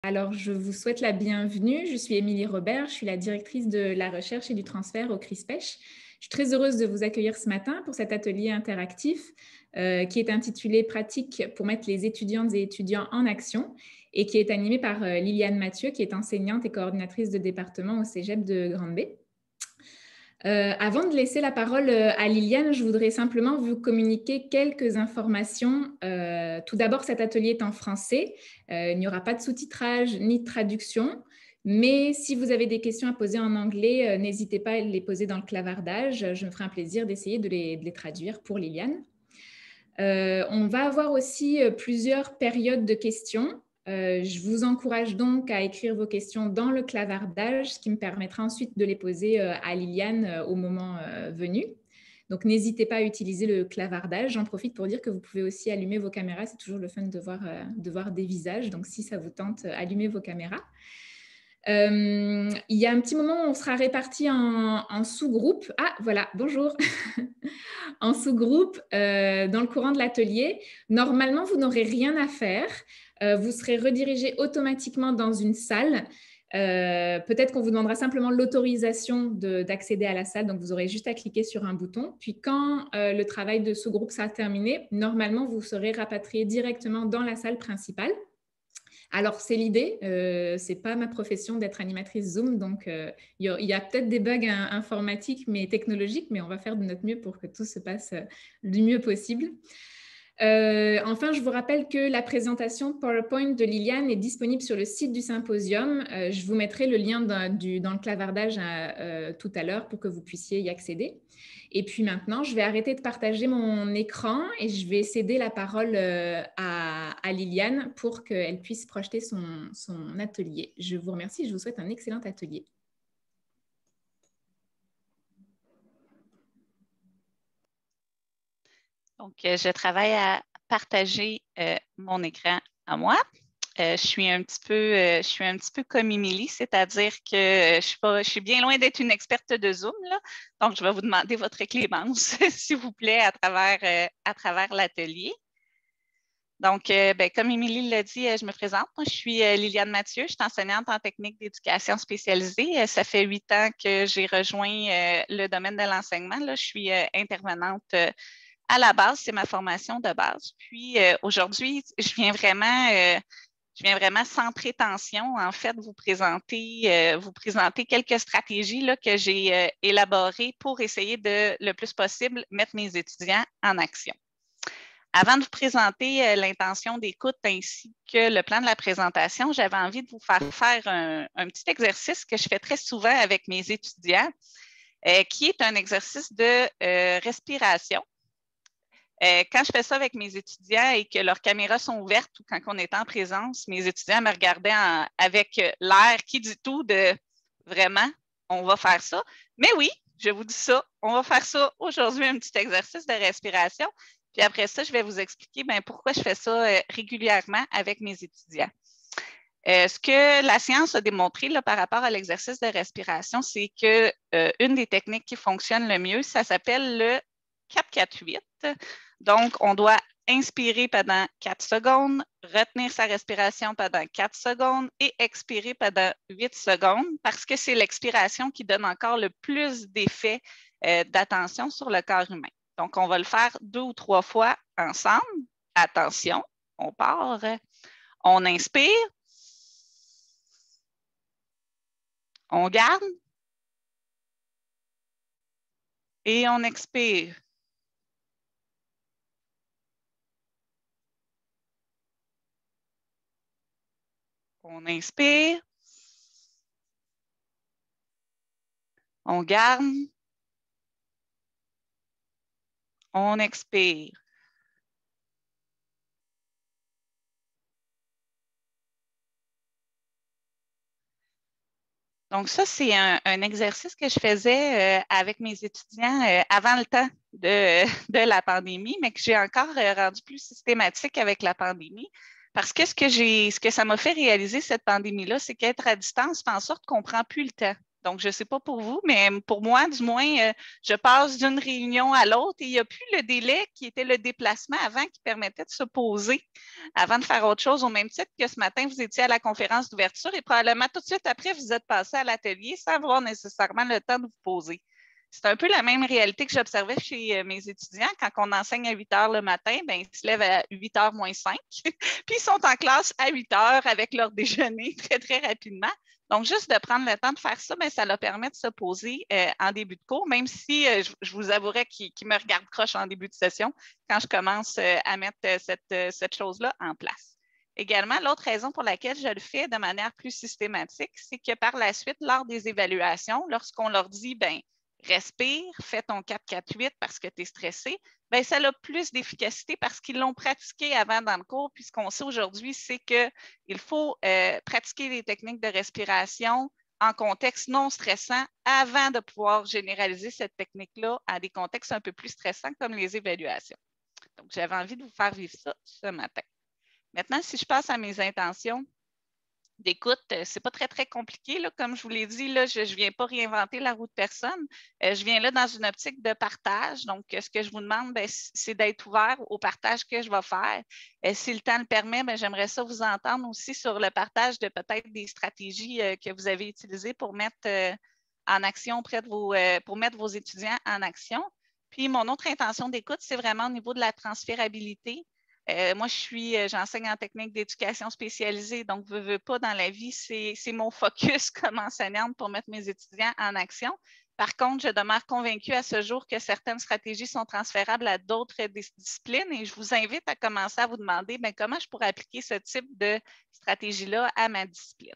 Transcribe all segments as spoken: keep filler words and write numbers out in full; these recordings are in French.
Alors, je vous souhaite la bienvenue. Je suis Émilie Robert, je suis la directrice de la recherche et du transfert au CRISPECH. Je suis très heureuse de vous accueillir ce matin pour cet atelier interactif euh, qui est intitulé « Pratique pour mettre les étudiantes et étudiants en action » et qui est animé par euh, Liliane Mathieu, qui est enseignante et coordinatrice de département au Cégep de Grande-Bay. Euh, avant de laisser la parole à Liliane, je voudrais simplement vous communiquer quelques informations. Euh, tout d'abord, cet atelier est en français. Euh, il n'y aura pas de sous-titrage ni de traduction. Mais si vous avez des questions à poser en anglais, euh, n'hésitez pas à les poser dans le clavardage. Je me ferai un plaisir d'essayer de les, de les traduire pour Liliane. Euh, on va avoir aussi plusieurs périodes de questions. Euh, je vous encourage donc à écrire vos questions dans le clavardage, ce qui me permettra ensuite de les poser euh, à Liliane euh, au moment euh, venu. Donc, n'hésitez pas à utiliser le clavardage. J'en profite pour dire que vous pouvez aussi allumer vos caméras. C'est toujours le fun de voir, euh, de voir des visages. Donc, si ça vous tente, allumez vos caméras. Euh, il y a un petit moment où on sera répartis en, en sous-groupes. Ah, voilà, bonjour. En sous-groupe euh, dans le courant de l'atelier. Normalement, vous n'aurez rien à faire. Euh, vous serez redirigé automatiquement dans une salle. Euh, peut-être qu'on vous demandera simplement l'autorisation d'accéder à la salle. Donc, vous aurez juste à cliquer sur un bouton. Puis, quand euh, le travail de sous-groupe sera terminé, normalement, vous serez rapatrié directement dans la salle principale. Alors, c'est l'idée. Euh, ce n'est pas ma profession d'être animatrice Zoom. Donc, euh, il y a, y a peut-être des bugs hein, informatiques, mais technologiques, mais on va faire de notre mieux pour que tout se passe euh, du mieux possible. Euh, enfin, je vous rappelle que la présentation PowerPoint de Liliane est disponible sur le site du symposium. Euh, je vous mettrai le lien dans, du, dans le clavardage à, euh, tout à l'heure pour que vous puissiez y accéder. Et puis maintenant, je vais arrêter de partager mon écran et je vais céder la parole euh, à, à Liliane pour qu'elle puisse projeter son, son atelier. Je vous remercie et je vous souhaite un excellent atelier. Donc, je travaille à partager euh, mon écran à moi. Euh, je suis un petit peu, euh, je suis un petit peu comme Émilie, c'est-à-dire que euh, je suis pas, je suis bien loin d'être une experte de Zoom, là. Donc, je vais vous demander votre clémence, s'il vous plaît, à travers, euh, à travers l'atelier. Donc, euh, ben, comme Émilie l'a dit, euh, je me présente. Moi, je suis euh, Liliane Mathieu, je suis enseignante en technique d'éducation spécialisée. Euh, ça fait huit ans que j'ai rejoint euh, le domaine de l'enseignement. Là, je suis euh, intervenante euh, à la base, c'est ma formation de base. Puis euh, aujourd'hui, je viens vraiment, euh, je viens vraiment sans prétention, en fait, vous présenter, euh, vous présenter quelques stratégies là, que j'ai euh, élaborées pour essayer de, le plus possible, mettre mes étudiants en action. Avant de vous présenter euh, l'intention d'écoute ainsi que le plan de la présentation, j'avais envie de vous faire faire un, un petit exercice que je fais très souvent avec mes étudiants, euh, qui est un exercice de euh, respiration. Euh, quand je fais ça avec mes étudiants et que leurs caméras sont ouvertes ou quand on est en présence, mes étudiants me regardaient en, avec l'air qui dit tout de vraiment, on va faire ça. Mais oui, je vous dis ça, on va faire ça aujourd'hui, un petit exercice de respiration. Puis après ça, je vais vous expliquer bien, pourquoi je fais ça euh, régulièrement avec mes étudiants. Euh, ce que la science a démontré là, par rapport à l'exercice de respiration, c'est qu'une euh, des techniques qui fonctionne le mieux, ça s'appelle le quatre quatre huit. Donc, on doit inspirer pendant quatre secondes, retenir sa respiration pendant quatre secondes et expirer pendant huit secondes parce que c'est l'expiration qui donne encore le plus d'effet euh, d'attention sur le corps humain. Donc, on va le faire deux ou trois fois ensemble. Attention, on part. On inspire. On garde. Et on expire. On inspire. On garde. On expire. Donc, ça, c'est un, un exercice que je faisais euh, avec mes étudiants euh, avant le temps de, de la pandémie, mais que j'ai encore euh, rendu plus systématique avec la pandémie. Parce que ce que, j'ai, ce que ça m'a fait réaliser, cette pandémie-là, c'est qu'être à distance fait en sorte qu'on ne prend plus le temps Donc, je ne sais pas pour vous, mais pour moi, du moins, euh, je passe d'une réunion à l'autre et il n'y a plus le délai qui était le déplacement avant qui permettait de se poser avant de faire autre chose, au même titre que ce matin, vous étiez à la conférence d'ouverture et probablement tout de suite après, vous êtes passé à l'atelier sans avoir nécessairement le temps de vous poser. C'est un peu la même réalité que j'observais chez mes étudiants. Quand on enseigne à huit heures le matin, bien, ils se lèvent à huit heures moins cinq, puis ils sont en classe à huit heures avec leur déjeuner très, très rapidement. Donc, juste de prendre le temps de faire ça, bien, ça leur permet de se poser euh, en début de cours, même si euh, je, je vous avouerais qu'ils qu'ils me regardent croche en début de session quand je commence euh, à mettre euh, cette, euh, cette chose-là en place. Également, l'autre raison pour laquelle je le fais de manière plus systématique, c'est que par la suite, lors des évaluations, lorsqu'on leur dit, bien, respire, fais ton quatre quatre huit parce que tu es stressé, bien, ça a plus d'efficacité parce qu'ils l'ont pratiqué avant dans le cours. Puis ce qu'on sait aujourd'hui, c'est qu'il faut euh, pratiquer les techniques de respiration en contexte non stressant avant de pouvoir généraliser cette technique-là à des contextes un peu plus stressants comme les évaluations. Donc, j'avais envie de vous faire vivre ça ce matin. Maintenant, si je passe à mes intentions d'écoute, ce n'est pas très, très compliqué. Là. Comme je vous l'ai dit, là, je ne viens pas réinventer la roue de personne. Euh, je viens là dans une optique de partage. Donc, ce que je vous demande, bien, c'est d'être ouvert au partage que je vais faire. Euh, si le temps le permet, bien, j'aimerais ça vous entendre aussi sur le partage de peut-être des stratégies euh, que vous avez utilisées pour mettre euh, en action auprès de vos, euh, pour mettre vos étudiants en action. Puis, mon autre intention d'écoute, c'est vraiment au niveau de la transférabilité. Euh, moi, je suis, j'enseigne en technique d'éducation spécialisée, donc veux, veux pas dans la vie, c'est mon focus comme enseignante pour mettre mes étudiants en action. Par contre, je demeure convaincue à ce jour que certaines stratégies sont transférables à d'autres disciplines et je vous invite à commencer à vous demander bien, comment je pourrais appliquer ce type de stratégie-là à ma discipline.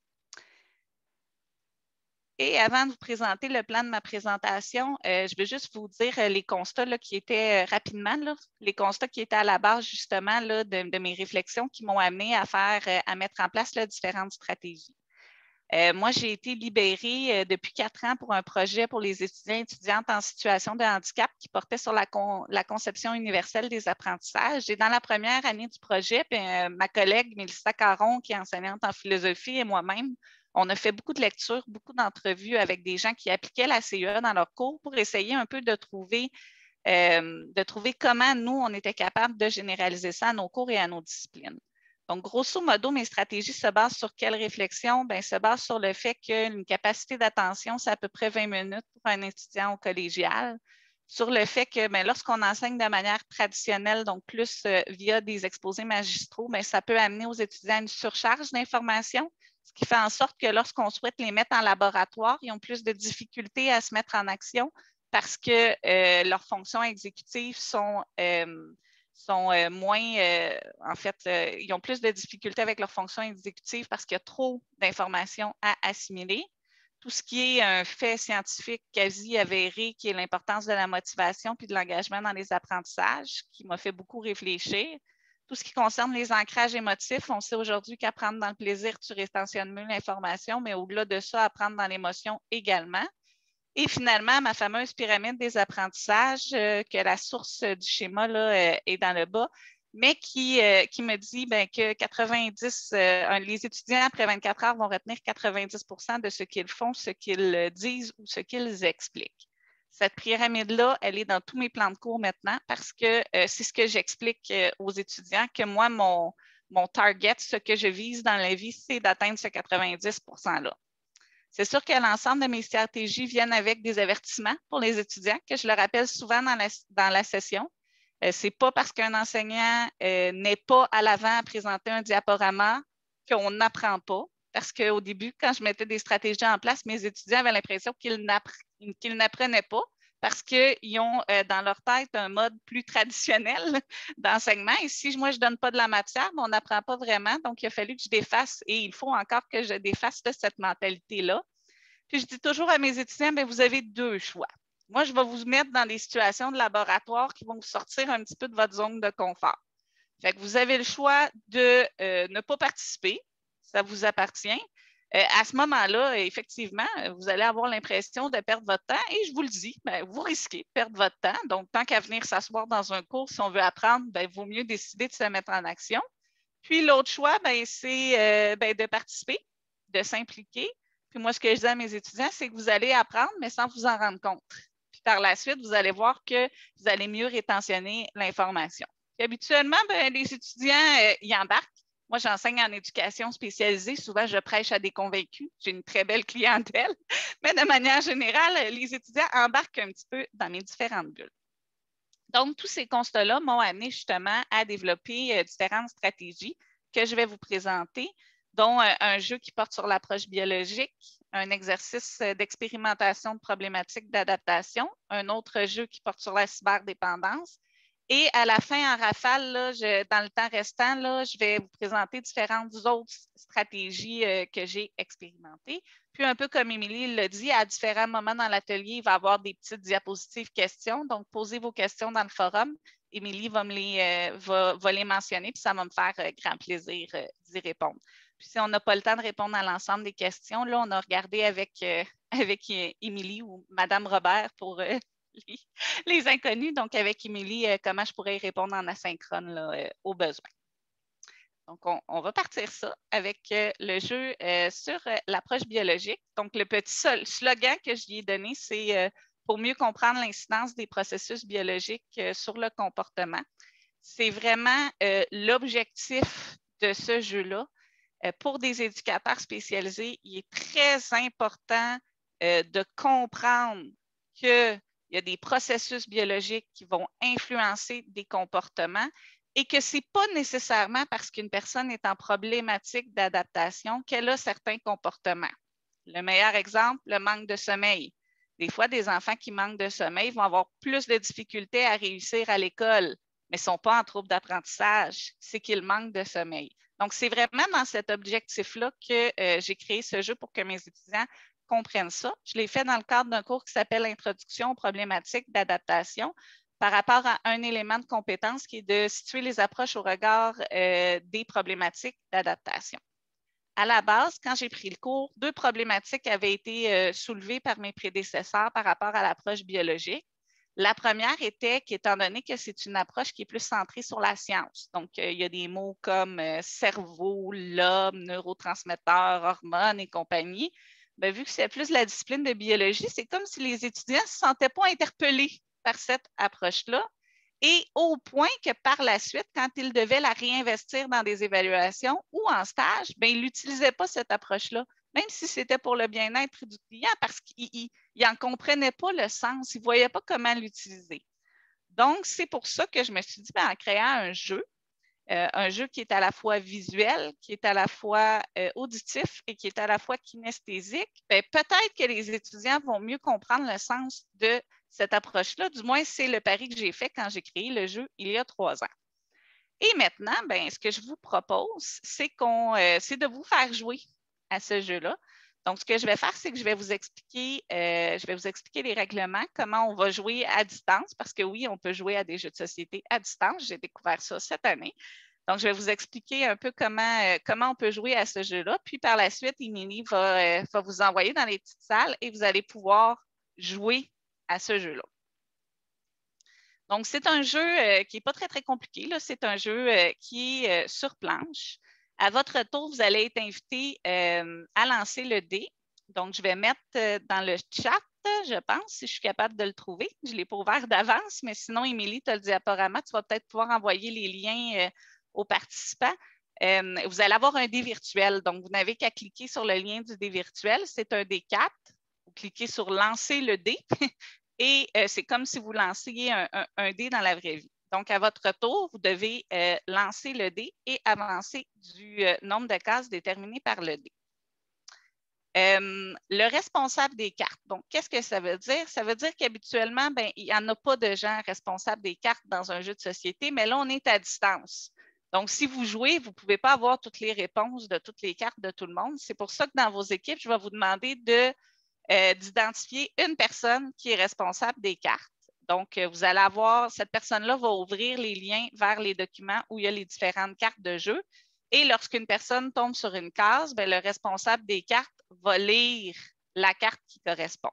Et avant de vous présenter le plan de ma présentation, euh, je vais juste vous dire euh, les constats là, qui étaient euh, rapidement, là, les constats qui étaient à la base justement là, de, de mes réflexions qui m'ont amené à faire, euh, à mettre en place là, différentes stratégies. Euh, moi, j'ai été libérée euh, depuis quatre ans pour un projet pour les étudiants et étudiantes en situation de handicap qui portait sur la, con, la conception universelle des apprentissages. Et dans la première année du projet, puis, euh, ma collègue Mélissa Caron, qui est enseignante en philosophie, et moi-même, on a fait beaucoup de lectures, beaucoup d'entrevues avec des gens qui appliquaient la C E A dans leurs cours pour essayer un peu de trouver, euh, de trouver comment nous, on était capable de généraliser ça à nos cours et à nos disciplines. Donc, grosso modo, mes stratégies se basent sur quelle réflexion? Bien, se basent sur le fait qu'une capacité d'attention, c'est à peu près vingt minutes pour un étudiant au collégial. Sur le fait que lorsqu'on enseigne de manière traditionnelle, donc plus euh, via des exposés magistraux, bien, ça peut amener aux étudiants une surcharge d'informations, ce qui fait en sorte que lorsqu'on souhaite les mettre en laboratoire, ils ont plus de difficultés à se mettre en action parce que euh, leurs fonctions exécutives sont... Euh, sont euh, moins, euh, en fait, euh, ils ont plus de difficultés avec leurs fonctions exécutives parce qu'il y a trop d'informations à assimiler. Tout ce qui est un fait scientifique quasi avéré, qui est l'importance de la motivation puis de l'engagement dans les apprentissages, qui m'a fait beaucoup réfléchir. Tout ce qui concerne les ancrages émotifs, on sait aujourd'hui qu'apprendre dans le plaisir, tu rétentionnes mieux l'information, mais au-delà de ça, apprendre dans l'émotion également. Et finalement, ma fameuse pyramide des apprentissages, euh, que la source du schéma là, euh, est dans le bas, mais qui, euh, qui me dit ben, que quatre-vingt-dix, euh, les étudiants après vingt-quatre heures vont retenir quatre-vingt-dix pour cent de ce qu'ils font, ce qu'ils disent ou ce qu'ils expliquent. Cette pyramide-là, elle est dans tous mes plans de cours maintenant parce que euh, c'est ce que j'explique euh, aux étudiants, que moi, mon, mon target, ce que je vise dans la vie, c'est d'atteindre ce quatre-vingt-dix pour cent-là. C'est sûr que l'ensemble de mes stratégies viennent avec des avertissements pour les étudiants que je leur rappelle souvent dans la, dans la session. Euh, ce n'est pas parce qu'un enseignant euh, n'est pas à l'avant à présenter un diaporama qu'on n'apprend pas. Parce qu'au début, quand je mettais des stratégies en place, mes étudiants avaient l'impression qu'ils qu'ils n'apprenaient pas parce qu'ils ont euh, dans leur tête un mode plus traditionnel d'enseignement. Et si moi, je ne donne pas de la matière, on n'apprend pas vraiment. Donc, il a fallu que je défasse et il faut encore que je défasse de cette mentalité-là. Puis, je dis toujours à mes étudiants, bien, vous avez deux choix. Moi, je vais vous mettre dans des situations de laboratoire qui vont vous sortir un petit peu de votre zone de confort. Fait que vous avez le choix de euh, ne pas participer, ça vous appartient. Euh, à ce moment-là, effectivement, vous allez avoir l'impression de perdre votre temps et je vous le dis, bien, vous risquez de perdre votre temps. Donc, tant qu'à venir s'asseoir dans un cours, si on veut apprendre, bien, il vaut mieux décider de se mettre en action. Puis, l'autre choix, c'est euh, de participer, de s'impliquer. Puis moi, ce que je dis à mes étudiants, c'est que vous allez apprendre, mais sans vous en rendre compte. Puis par la suite, vous allez voir que vous allez mieux rétentionner l'information. Puis habituellement, ben, les étudiants euh, y embarquent. Moi, j'enseigne en éducation spécialisée. Souvent, je prêche à des convaincus. J'ai une très belle clientèle. Mais de manière générale, les étudiants embarquent un petit peu dans mes différentes bulles. Donc, tous ces constats-là m'ont amené justement à développer euh, différentes stratégies que je vais vous présenter, dont euh, un jeu qui porte sur l'approche biologique, un exercice d'expérimentation de problématiques d'adaptation, un autre jeu qui porte sur la cyberdépendance. Et à la fin, en rafale, là, je, dans le temps restant, là, je vais vous présenter différentes autres stratégies euh, que j'ai expérimentées. Puis, un peu comme Émilie l'a dit, à différents moments dans l'atelier, il va y avoir des petites diapositives questions. Donc, posez vos questions dans le forum. Émilie va, me les, euh, va, va les mentionner, puis ça va me faire euh, grand plaisir euh, d'y répondre. Puis, si on n'a pas le temps de répondre à l'ensemble des questions, là, on a regardé avec, euh, avec Émilie ou Madame Robert pour euh, les, les inconnus. Donc, avec Émilie, euh, comment je pourrais y répondre en asynchrone là, euh, au besoin. Donc, on, on va partir ça avec euh, le jeu euh, sur euh, l'approche biologique. Donc, le petit slogan que je lui ai donné, c'est euh, pour mieux comprendre l'incidence des processus biologiques euh, sur le comportement. C'est vraiment euh, l'objectif de ce jeu-là. Euh, pour des éducateurs spécialisés, il est très important euh, de comprendre qu'il y a des processus biologiques qui vont influencer des comportements et que ce n'est pas nécessairement parce qu'une personne est en problématique d'adaptation qu'elle a certains comportements. Le meilleur exemple, le manque de sommeil. Des fois, des enfants qui manquent de sommeil vont avoir plus de difficultés à réussir à l'école, mais ne sont pas en trouble d'apprentissage, c'est qu'ils manquent de sommeil. Donc, c'est vraiment dans cet objectif-là que euh, j'ai créé ce jeu pour que mes étudiants comprennent ça. Je l'ai fait dans le cadre d'un cours qui s'appelle « Introduction aux problématiques d'adaptation » par rapport à un élément de compétence qui est de situer les approches au regard euh, des problématiques d'adaptation. À la base, quand j'ai pris le cours, deux problématiques avaient été euh, soulevées par mes prédécesseurs par rapport à l'approche biologique. La première était qu'étant donné que c'est une approche qui est plus centrée sur la science, donc euh, il y a des mots comme euh, cerveau, lobe, neurotransmetteurs, hormones et compagnie, bien, vu que c'est plus la discipline de biologie, c'est comme si les étudiants ne se sentaient pas interpellés par cette approche-là, et au point que par la suite, quand ils devaient la réinvestir dans des évaluations ou en stage, bien, ils n'utilisaient pas cette approche-là, même si c'était pour le bien-être du client, parce qu'ils n'en comprenaient pas le sens, ils ne voyaient pas comment l'utiliser. Donc, c'est pour ça que je me suis dit, bien, en créant un jeu, euh, un jeu qui est à la fois visuel, qui est à la fois euh, auditif et qui est à la fois kinesthésique, bien, peut-être que les étudiants vont mieux comprendre le sens de cette approche-là. Du moins, c'est le pari que j'ai fait quand j'ai créé le jeu il y a trois ans. Et maintenant, bien, ce que je vous propose, c'est qu'on, euh, c'est de vous faire jouer à ce jeu-là. Donc, ce que je vais faire, c'est que je vais vous expliquer, euh, je vais vous expliquer les règlements, comment on va jouer à distance, parce que oui, on peut jouer à des jeux de société à distance. J'ai découvert ça cette année. Donc, je vais vous expliquer un peu comment, euh, comment on peut jouer à ce jeu-là. Puis, par la suite, Émilie va, euh, va vous envoyer dans les petites salles et vous allez pouvoir jouer à ce jeu-là. Donc, c'est un jeu euh, qui n'est pas très, très compliqué. C'est un jeu euh, qui est euh, sur planche. À votre tour, vous allez être invité euh, à lancer le dé. Donc, je vais mettre euh, dans le chat, je pense, si je suis capable de le trouver. Je ne l'ai pas ouvert d'avance, mais sinon, Émilie, tu as le diaporama. Tu vas peut-être pouvoir envoyer les liens euh, aux participants. Euh, vous allez avoir un dé virtuel. Donc, vous n'avez qu'à cliquer sur le lien du dé virtuel. C'est un dé quatre. Vous cliquez sur « Lancer le dé ». Et euh, c'est comme si vous lanciez un, un, un dé dans la vraie vie. Donc, à votre tour, vous devez euh, lancer le dé et avancer du euh, nombre de cases déterminé par le dé. Euh, le responsable des cartes. Donc, qu'est-ce que ça veut dire? Ça veut dire qu'habituellement, ben, il n'y en a pas de gens responsables des cartes dans un jeu de société, mais là, on est à distance. Donc, si vous jouez, vous ne pouvez pas avoir toutes les réponses de toutes les cartes de tout le monde. C'est pour ça que dans vos équipes, je vais vous demander de Euh, d'identifier une personne qui est responsable des cartes. Donc, euh, vous allez avoir, cette personne-là va ouvrir les liens vers les documents où il y a les différentes cartes de jeu. Et lorsqu'une personne tombe sur une case, bien, le responsable des cartes va lire la carte qui correspond.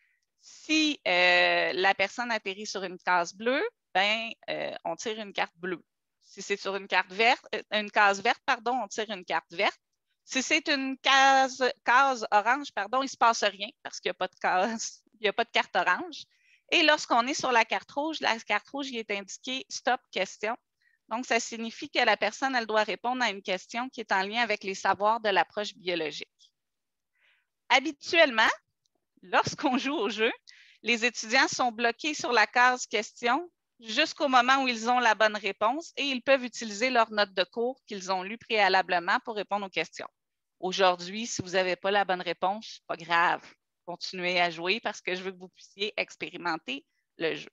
Si euh, la personne atterrit sur une case bleue, bien, euh, on tire une carte bleue. Si c'est sur une carte verte, euh, une case verte, pardon, on tire une carte verte. Si c'est une case, case orange, pardon, il ne se passe rien parce qu'il n'y a pas de case, il n'y a pas de carte orange. Et lorsqu'on est sur la carte rouge, la carte rouge, il est indiqué « Stop question ». Donc, ça signifie que la personne, elle doit répondre à une question qui est en lien avec les savoirs de l'approche biologique. Habituellement, lorsqu'on joue au jeu, les étudiants sont bloqués sur la case question jusqu'au moment où ils ont la bonne réponse et ils peuvent utiliser leurs notes de cours qu'ils ont lues préalablement pour répondre aux questions. Aujourd'hui, si vous n'avez pas la bonne réponse, pas grave. Continuez à jouer parce que je veux que vous puissiez expérimenter le jeu.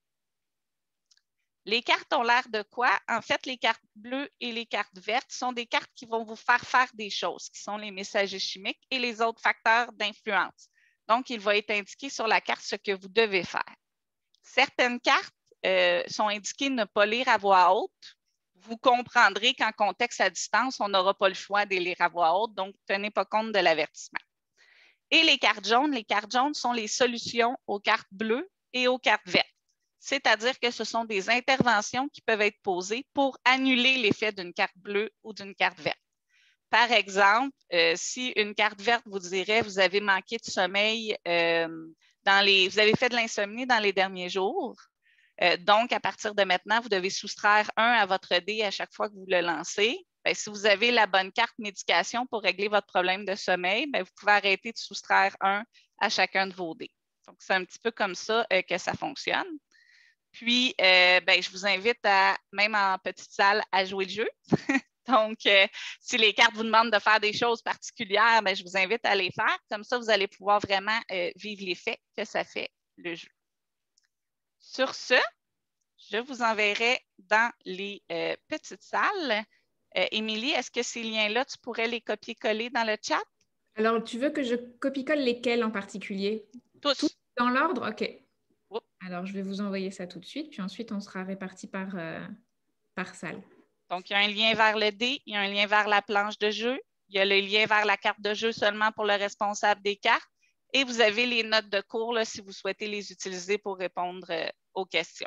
Les cartes ont l'air de quoi? En fait, les cartes bleues et les cartes vertes sont des cartes qui vont vous faire faire des choses, qui sont les messagers chimiques et les autres facteurs d'influence. Donc, il va être indiqué sur la carte ce que vous devez faire. Certaines cartes euh, sont indiquées ne pas lire à voix haute. Vous comprendrez qu'en contexte à distance, on n'aura pas le choix de les lire à voix haute, donc tenez pas compte de l'avertissement. Et les cartes jaunes, les cartes jaunes sont les solutions aux cartes bleues et aux cartes vertes. C'est-à-dire que ce sont des interventions qui peuvent être posées pour annuler l'effet d'une carte bleue ou d'une carte verte. Par exemple, euh, si une carte verte vous dirait vous avez manqué de sommeil, euh, dans les, vous avez fait de l'insomnie dans les derniers jours, euh, donc à partir de maintenant, vous devez soustraire un à votre dé à chaque fois que vous le lancez. Bien, si vous avez la bonne carte médication pour régler votre problème de sommeil, bien, vous pouvez arrêter de soustraire un à chacun de vos dés. Donc, c'est un petit peu comme ça euh, que ça fonctionne. Puis, euh, ben, je vous invite à, même en petite salle, à jouer le jeu. Donc, euh, si les cartes vous demandent de faire des choses particulières, ben, je vous invite à les faire. Comme ça, vous allez pouvoir vraiment euh, vivre l'effet que ça fait le jeu. Sur ce, je vous enverrai dans les euh, petites salles. Euh, Émilie, est-ce que ces liens-là, tu pourrais les copier-coller dans le chat? Alors, tu veux que je copie-colle lesquels en particulier? Tous. Tous dans l'ordre? OK. Oups. Alors, je vais vous envoyer ça tout de suite, puis ensuite, on sera répartis par, euh, par salle. Donc, il y a un lien vers le dé, il y a un lien vers la planche de jeu, il y a le lien vers la carte de jeu seulement pour le responsable des cartes, et vous avez les notes de cours là, si vous souhaitez les utiliser pour répondre euh, aux questions.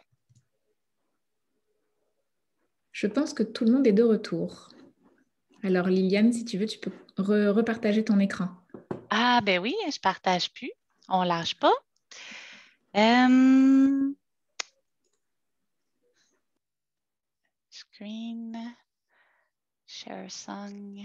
Je pense que tout le monde est de retour. Alors, Liliane, si tu veux, tu peux re repartager ton écran. Ah, ben oui, je ne partage plus. On ne lâche pas. Um... Screen, share song.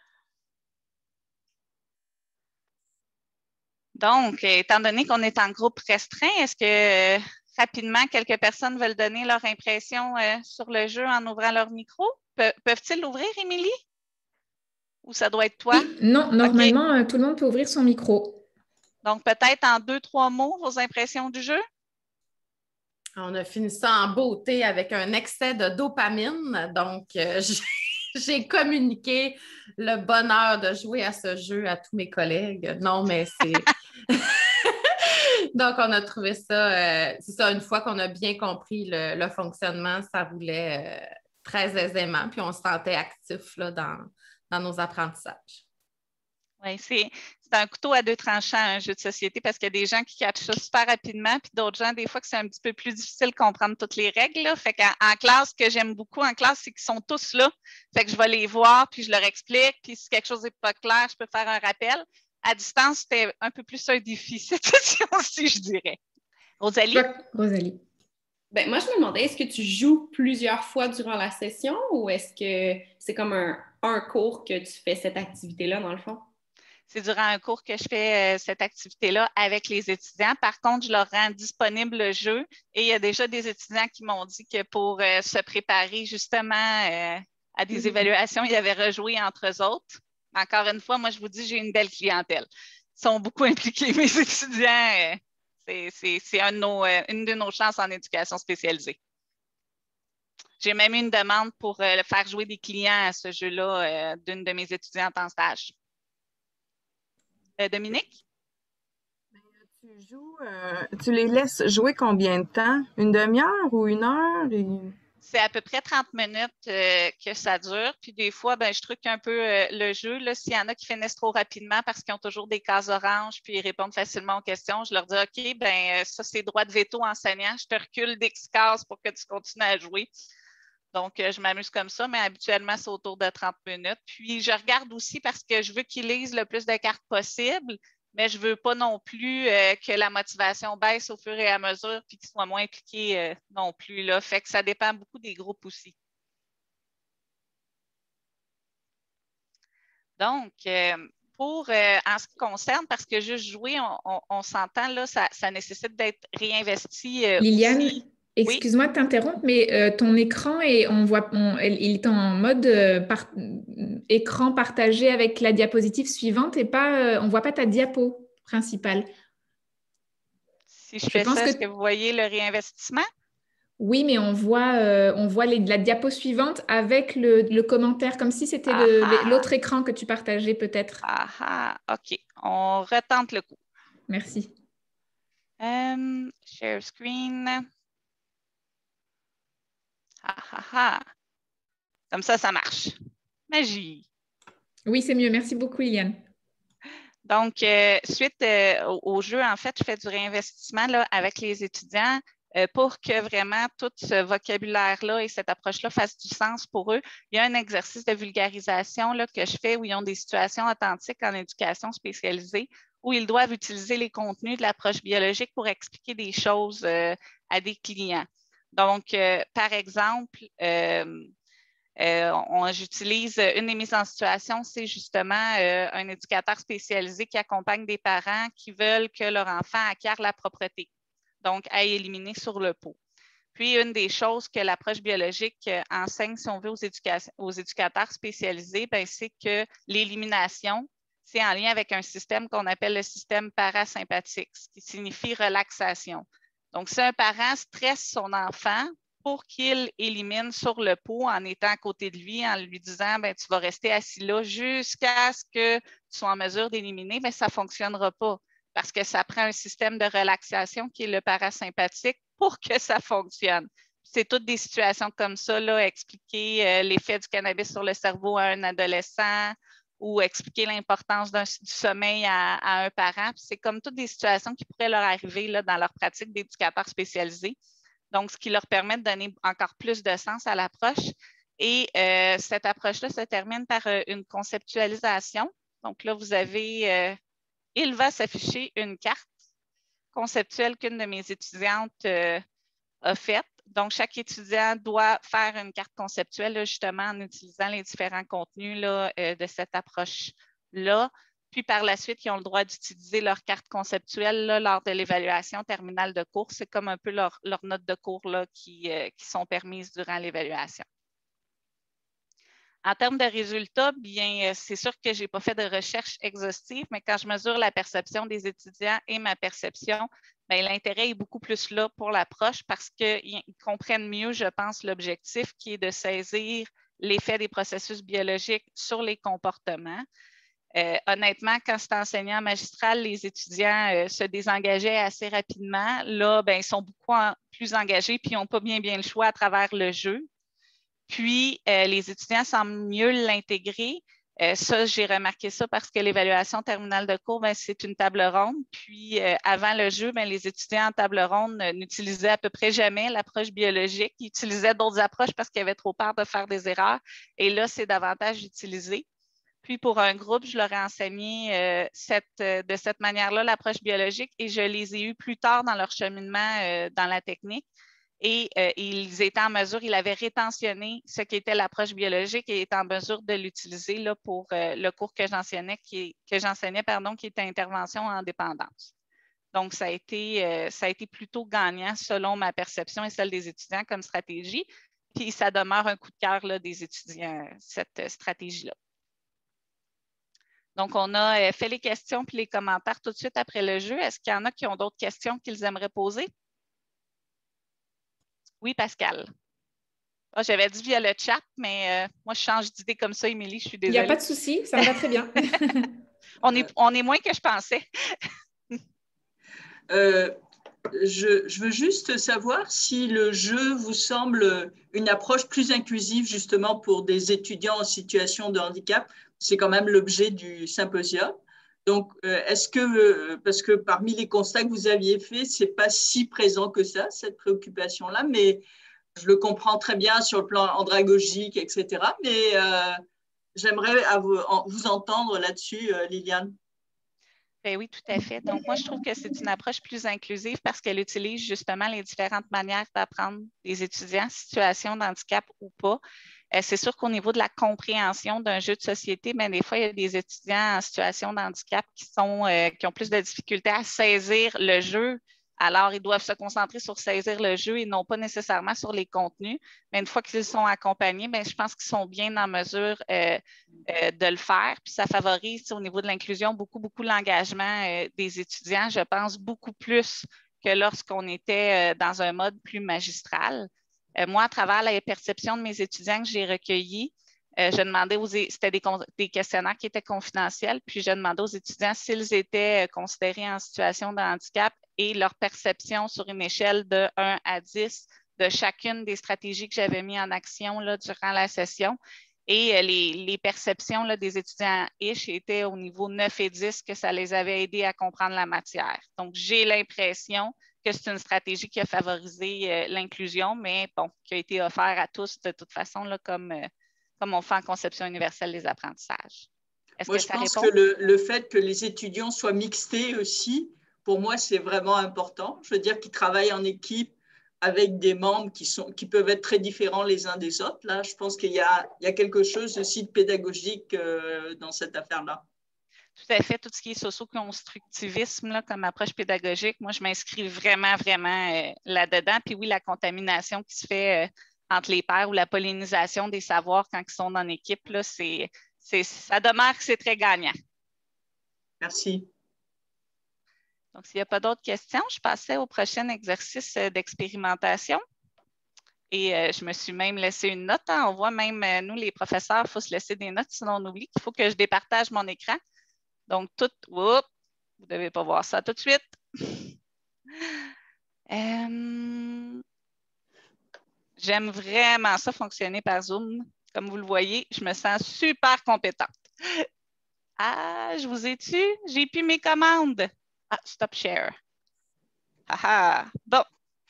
Donc, étant donné qu'on est en groupe restreint, est-ce que euh, rapidement, quelques personnes veulent donner leur impression euh, sur le jeu en ouvrant leur micro? Pe peuvent-ils l'ouvrir, Émilie? Ou ça doit être toi? Oui, non, normalement, okay. euh, tout le monde peut ouvrir son micro. Donc, peut-être en deux, trois mots, vos impressions du jeu? On a fini ça en beauté avec un excès de dopamine. Donc, euh, j'ai communiqué le bonheur de jouer à ce jeu à tous mes collègues. Non, mais c'est... Donc, on a trouvé ça, euh, c'est ça, une fois qu'on a bien compris le, le fonctionnement, ça roulait euh, très aisément, puis on se sentait actif là, dans, dans nos apprentissages. Oui, c'est un couteau à deux tranchants, un jeu de société, parce qu'il y a des gens qui catchent ça super rapidement, puis d'autres gens, des fois, que c'est un petit peu plus difficile de comprendre toutes les règles. Là. Fait qu'en en classe, ce que j'aime beaucoup en classe, c'est qu'ils sont tous là. Fait que je vais les voir, puis je leur explique, puis si quelque chose n'est pas clair, je peux faire un rappel. À distance, c'était un peu plus un défi, cette session-ci, je dirais. Rosalie? Rosalie. Ben, moi, je me demandais, est-ce que tu joues plusieurs fois durant la session ou est-ce que c'est comme un, un cours que tu fais cette activité-là, dans le fond? C'est durant un cours que je fais euh, cette activité-là avec les étudiants. Par contre, je leur rends disponible le jeu et il y a déjà des étudiants qui m'ont dit que pour euh, se préparer justement euh, à des mm-hmm. évaluations, ils avaient rejoué entre eux autres. Encore une fois, moi, je vous dis, j'ai une belle clientèle. Ils sont beaucoup impliqués, mes étudiants. Euh, c'est un de nos, euh, une de nos chances en éducation spécialisée. J'ai même eu une demande pour euh, faire jouer des clients à ce jeu-là euh, d'une de mes étudiantes en stage. Euh, Dominique? Tu joues, euh, tu les laisses jouer combien de temps? Une demi-heure ou une heure? Et... C'est à peu près trente minutes euh, que ça dure. Puis des fois, ben, je truque un peu euh, le jeu. S'il y en a qui finissent trop rapidement parce qu'ils ont toujours des cases oranges puis ils répondent facilement aux questions, je leur dis OK, ben ça, c'est droit de veto enseignant. Je te recule d'X cases pour que tu continues à jouer. Donc, euh, je m'amuse comme ça, mais habituellement, c'est autour de trente minutes. Puis, je regarde aussi parce que je veux qu'ils lisent le plus de cartes possible, mais je ne veux pas non plus euh, que la motivation baisse au fur et à mesure puis qu'ils soient moins impliqués euh, non plus, là. Fait que ça dépend beaucoup des groupes aussi. Donc, euh, pour, euh, en ce qui concerne, parce que juste jouer, on, on, on s'entend, là, ça, ça nécessite d'être réinvesti euh, Liliane, aussi. Oui. excuse-moi de t'interrompre, mais euh, ton écran est, on voit, on- il il est en mode euh, par- écran partagé avec la diapositive suivante et pas, euh, on ne voit pas ta diapo principale. Si je Je fais pense ça, que est-ce que vous voyez le réinvestissement? oui, mais on voit, euh, on voit les- la diapo suivante avec le, le commentaire, comme si c'était Ah le- les- ah, l'autre écran que tu partageais peut-être. ah ah, OK. On retente le coup. Merci. Um, share screen. Ah ah ah. Comme ça, ça marche. Magie. Oui, c'est mieux. Merci beaucoup, Liliane. Donc, euh, suite euh, au, au jeu, en fait, je fais du réinvestissement là, avec les étudiants euh, pour que vraiment tout ce vocabulaire-là et cette approche-là fasse du sens pour eux. Il y a un exercice de vulgarisation là, que je fais où ils ont des situations authentiques en éducation spécialisée où ils doivent utiliser les contenus de l'approche biologique pour expliquer des choses euh, à des clients. Donc, euh, par exemple, euh, Euh, on, j'utilise une des mises en situation, c'est justement euh, un éducateur spécialisé qui accompagne des parents qui veulent que leur enfant acquiert la propreté, donc à éliminer sur le pot. Puis, une des choses que l'approche biologique enseigne, si on veut, aux, éduca- aux éducateurs spécialisés, ben, c'est que l'élimination, c'est en lien avec un système qu'on appelle le système parasympathique, ce qui signifie relaxation. Donc, si un parent stresse son enfant, pour qu'il élimine sur le pot en étant à côté de lui, en lui disant ben, tu vas rester assis là jusqu'à ce que tu sois en mesure d'éliminer, mais ça ne fonctionnera pas parce que ça prend un système de relaxation qui est le parasympathique pour que ça fonctionne. C'est toutes des situations comme ça, là, expliquer euh, l'effet du cannabis sur le cerveau à un adolescent ou expliquer l'importance du sommeil à, à un parent. C'est comme toutes des situations qui pourraient leur arriver là, dans leur pratique d'éducateur spécialisé. Donc, ce qui leur permet de donner encore plus de sens à l'approche. Et euh, cette approche-là se termine par euh, une conceptualisation. Donc là, vous avez, euh, il va s'afficher une carte conceptuelle qu'une de mes étudiantes euh, a faite. Donc, chaque étudiant doit faire une carte conceptuelle, là, justement, en utilisant les différents contenus là, euh, de cette approche-là. Puis, par la suite, ils ont le droit d'utiliser leur carte conceptuelle là, lors de l'évaluation terminale de cours. C'est comme un peu leurs leur notes de cours là, qui, euh, qui sont permises durant l'évaluation. En termes de résultats, bien, c'est sûr que je n'ai pas fait de recherche exhaustive, mais quand je mesure la perception des étudiants et ma perception, l'intérêt est beaucoup plus là pour l'approche parce qu'ils comprennent mieux, je pense, l'objectif qui est de saisir l'effet des processus biologiques sur les comportements. Euh, honnêtement, quand c'était enseignant magistral, les étudiants euh, se désengageaient assez rapidement. Là, ben, ils sont beaucoup en, plus engagés puis ils n'ont pas bien, bien le choix à travers le jeu. Puis, euh, les étudiants semblent mieux l'intégrer. Euh, ça, j'ai remarqué ça parce que l'évaluation terminale de cours, ben, c'est une table ronde. Puis, euh, avant le jeu, ben, les étudiants en table ronde n'utilisaient à peu près jamais l'approche biologique. Ils utilisaient d'autres approches parce qu'ils avaient trop peur de faire des erreurs. Et là, c'est davantage utilisé. Puis, pour un groupe, je leur ai enseigné euh, cette, euh, de cette manière-là l'approche biologique et je les ai eus plus tard dans leur cheminement euh, dans la technique. Et euh, ils étaient en mesure, ils avaient rétentionné ce qu'était l'approche biologique et étaient en mesure de l'utiliser là, pour euh, le cours que j'enseignais, qui, que j'enseignais, pardon, qui était intervention en dépendance. Donc, ça a été, euh, ça a été plutôt gagnant selon ma perception et celle des étudiants comme stratégie. Puis, ça demeure un coup de cœur là, des étudiants, cette stratégie-là. Donc, on a fait les questions puis les commentaires tout de suite après le jeu. Est-ce qu'il y en a qui ont d'autres questions qu'ils aimeraient poser? Oui, Pascal. Oh, j'avais dit via le chat, mais euh, moi, je change d'idée comme ça, Émilie, je suis désolée. Il n'y a pas de souci, ça me va très bien. on, est, on est moins que je pensais. euh, je, je veux juste savoir si le jeu vous semble une approche plus inclusive justement pour des étudiants en situation de handicap. C'est quand même l'objet du symposium. Donc, euh, est-ce que, euh, parce que parmi les constats que vous aviez faits, ce n'est pas si présent que ça, cette préoccupation-là, mais je le comprends très bien sur le plan andragogique, et cetera. Mais euh, j'aimerais vous, vous entendre là-dessus, euh, Liliane. Ben oui, tout à fait. Donc, moi, je trouve que c'est une approche plus inclusive parce qu'elle utilise justement les différentes manières d'apprendre des étudiants, situation d'handicap ou pas. Euh, c'est sûr qu'au niveau de la compréhension d'un jeu de société, bien, des fois, il y a des étudiants en situation d'handicap qui, sont, euh, qui ont plus de difficultés à saisir le jeu. Alors, ils doivent se concentrer sur saisir le jeu et non pas nécessairement sur les contenus. Mais une fois qu'ils sont accompagnés, bien, je pense qu'ils sont bien en mesure euh, euh, de le faire. Puis ça favorise au niveau de l'inclusion beaucoup, beaucoup l'engagement euh, des étudiants, je pense, beaucoup plus que lorsqu'on était euh, dans un mode plus magistral. Euh, moi, à travers la perception de mes étudiants que j'ai recueillis, euh, je demandais aux c'était des, des questionnaires qui étaient confidentiels, puis je demandais aux étudiants s'ils étaient considérés en situation de handicap et leur perception sur une échelle de un à dix de chacune des stratégies que j'avais mises en action là, durant la session. Et euh, les, les perceptions là, des étudiants I C H étaient au niveau neuf et dix, que ça les avait aidés à comprendre la matière. Donc, j'ai l'impression que c'est une stratégie qui a favorisé euh, l'inclusion, mais bon, qui a été offerte à tous de toute façon, là, comme, euh, comme on fait en conception universelle des apprentissages. Est-ce moi, que je ça pense répond? que le, le fait que les étudiants soient mixtés aussi, pour moi, c'est vraiment important. Je veux dire qu'ils travaillent en équipe avec des membres qui, sont, qui peuvent être très différents les uns des autres. Là, je pense qu'il y a, il y a quelque chose aussi de pédagogique euh, dans cette affaire-là. Tout à fait, tout ce qui est socio-constructivisme là, comme approche pédagogique, moi, je m'inscris vraiment, vraiment euh, là-dedans. Puis oui, la contamination qui se fait euh, entre les pairs ou la pollinisation des savoirs quand ils sont en équipe, là, c'est, c'est, ça demeure que c'est très gagnant. Merci. Donc, s'il n'y a pas d'autres questions, je passais au prochain exercice d'expérimentation. Et euh, je me suis même laissé une note. Hein. On voit même, euh, nous, les professeurs, il faut se laisser des notes, sinon on oublie qu'il faut que je départage mon écran. Donc, tout, oups, vous ne devez pas voir ça tout de suite. euh, J'aime vraiment ça fonctionner par Zoom. Comme vous le voyez, je me sens super compétente. Ah, je vous ai tu? J'ai plus mes commandes. Ah, stop share. Ah, ah. Bon.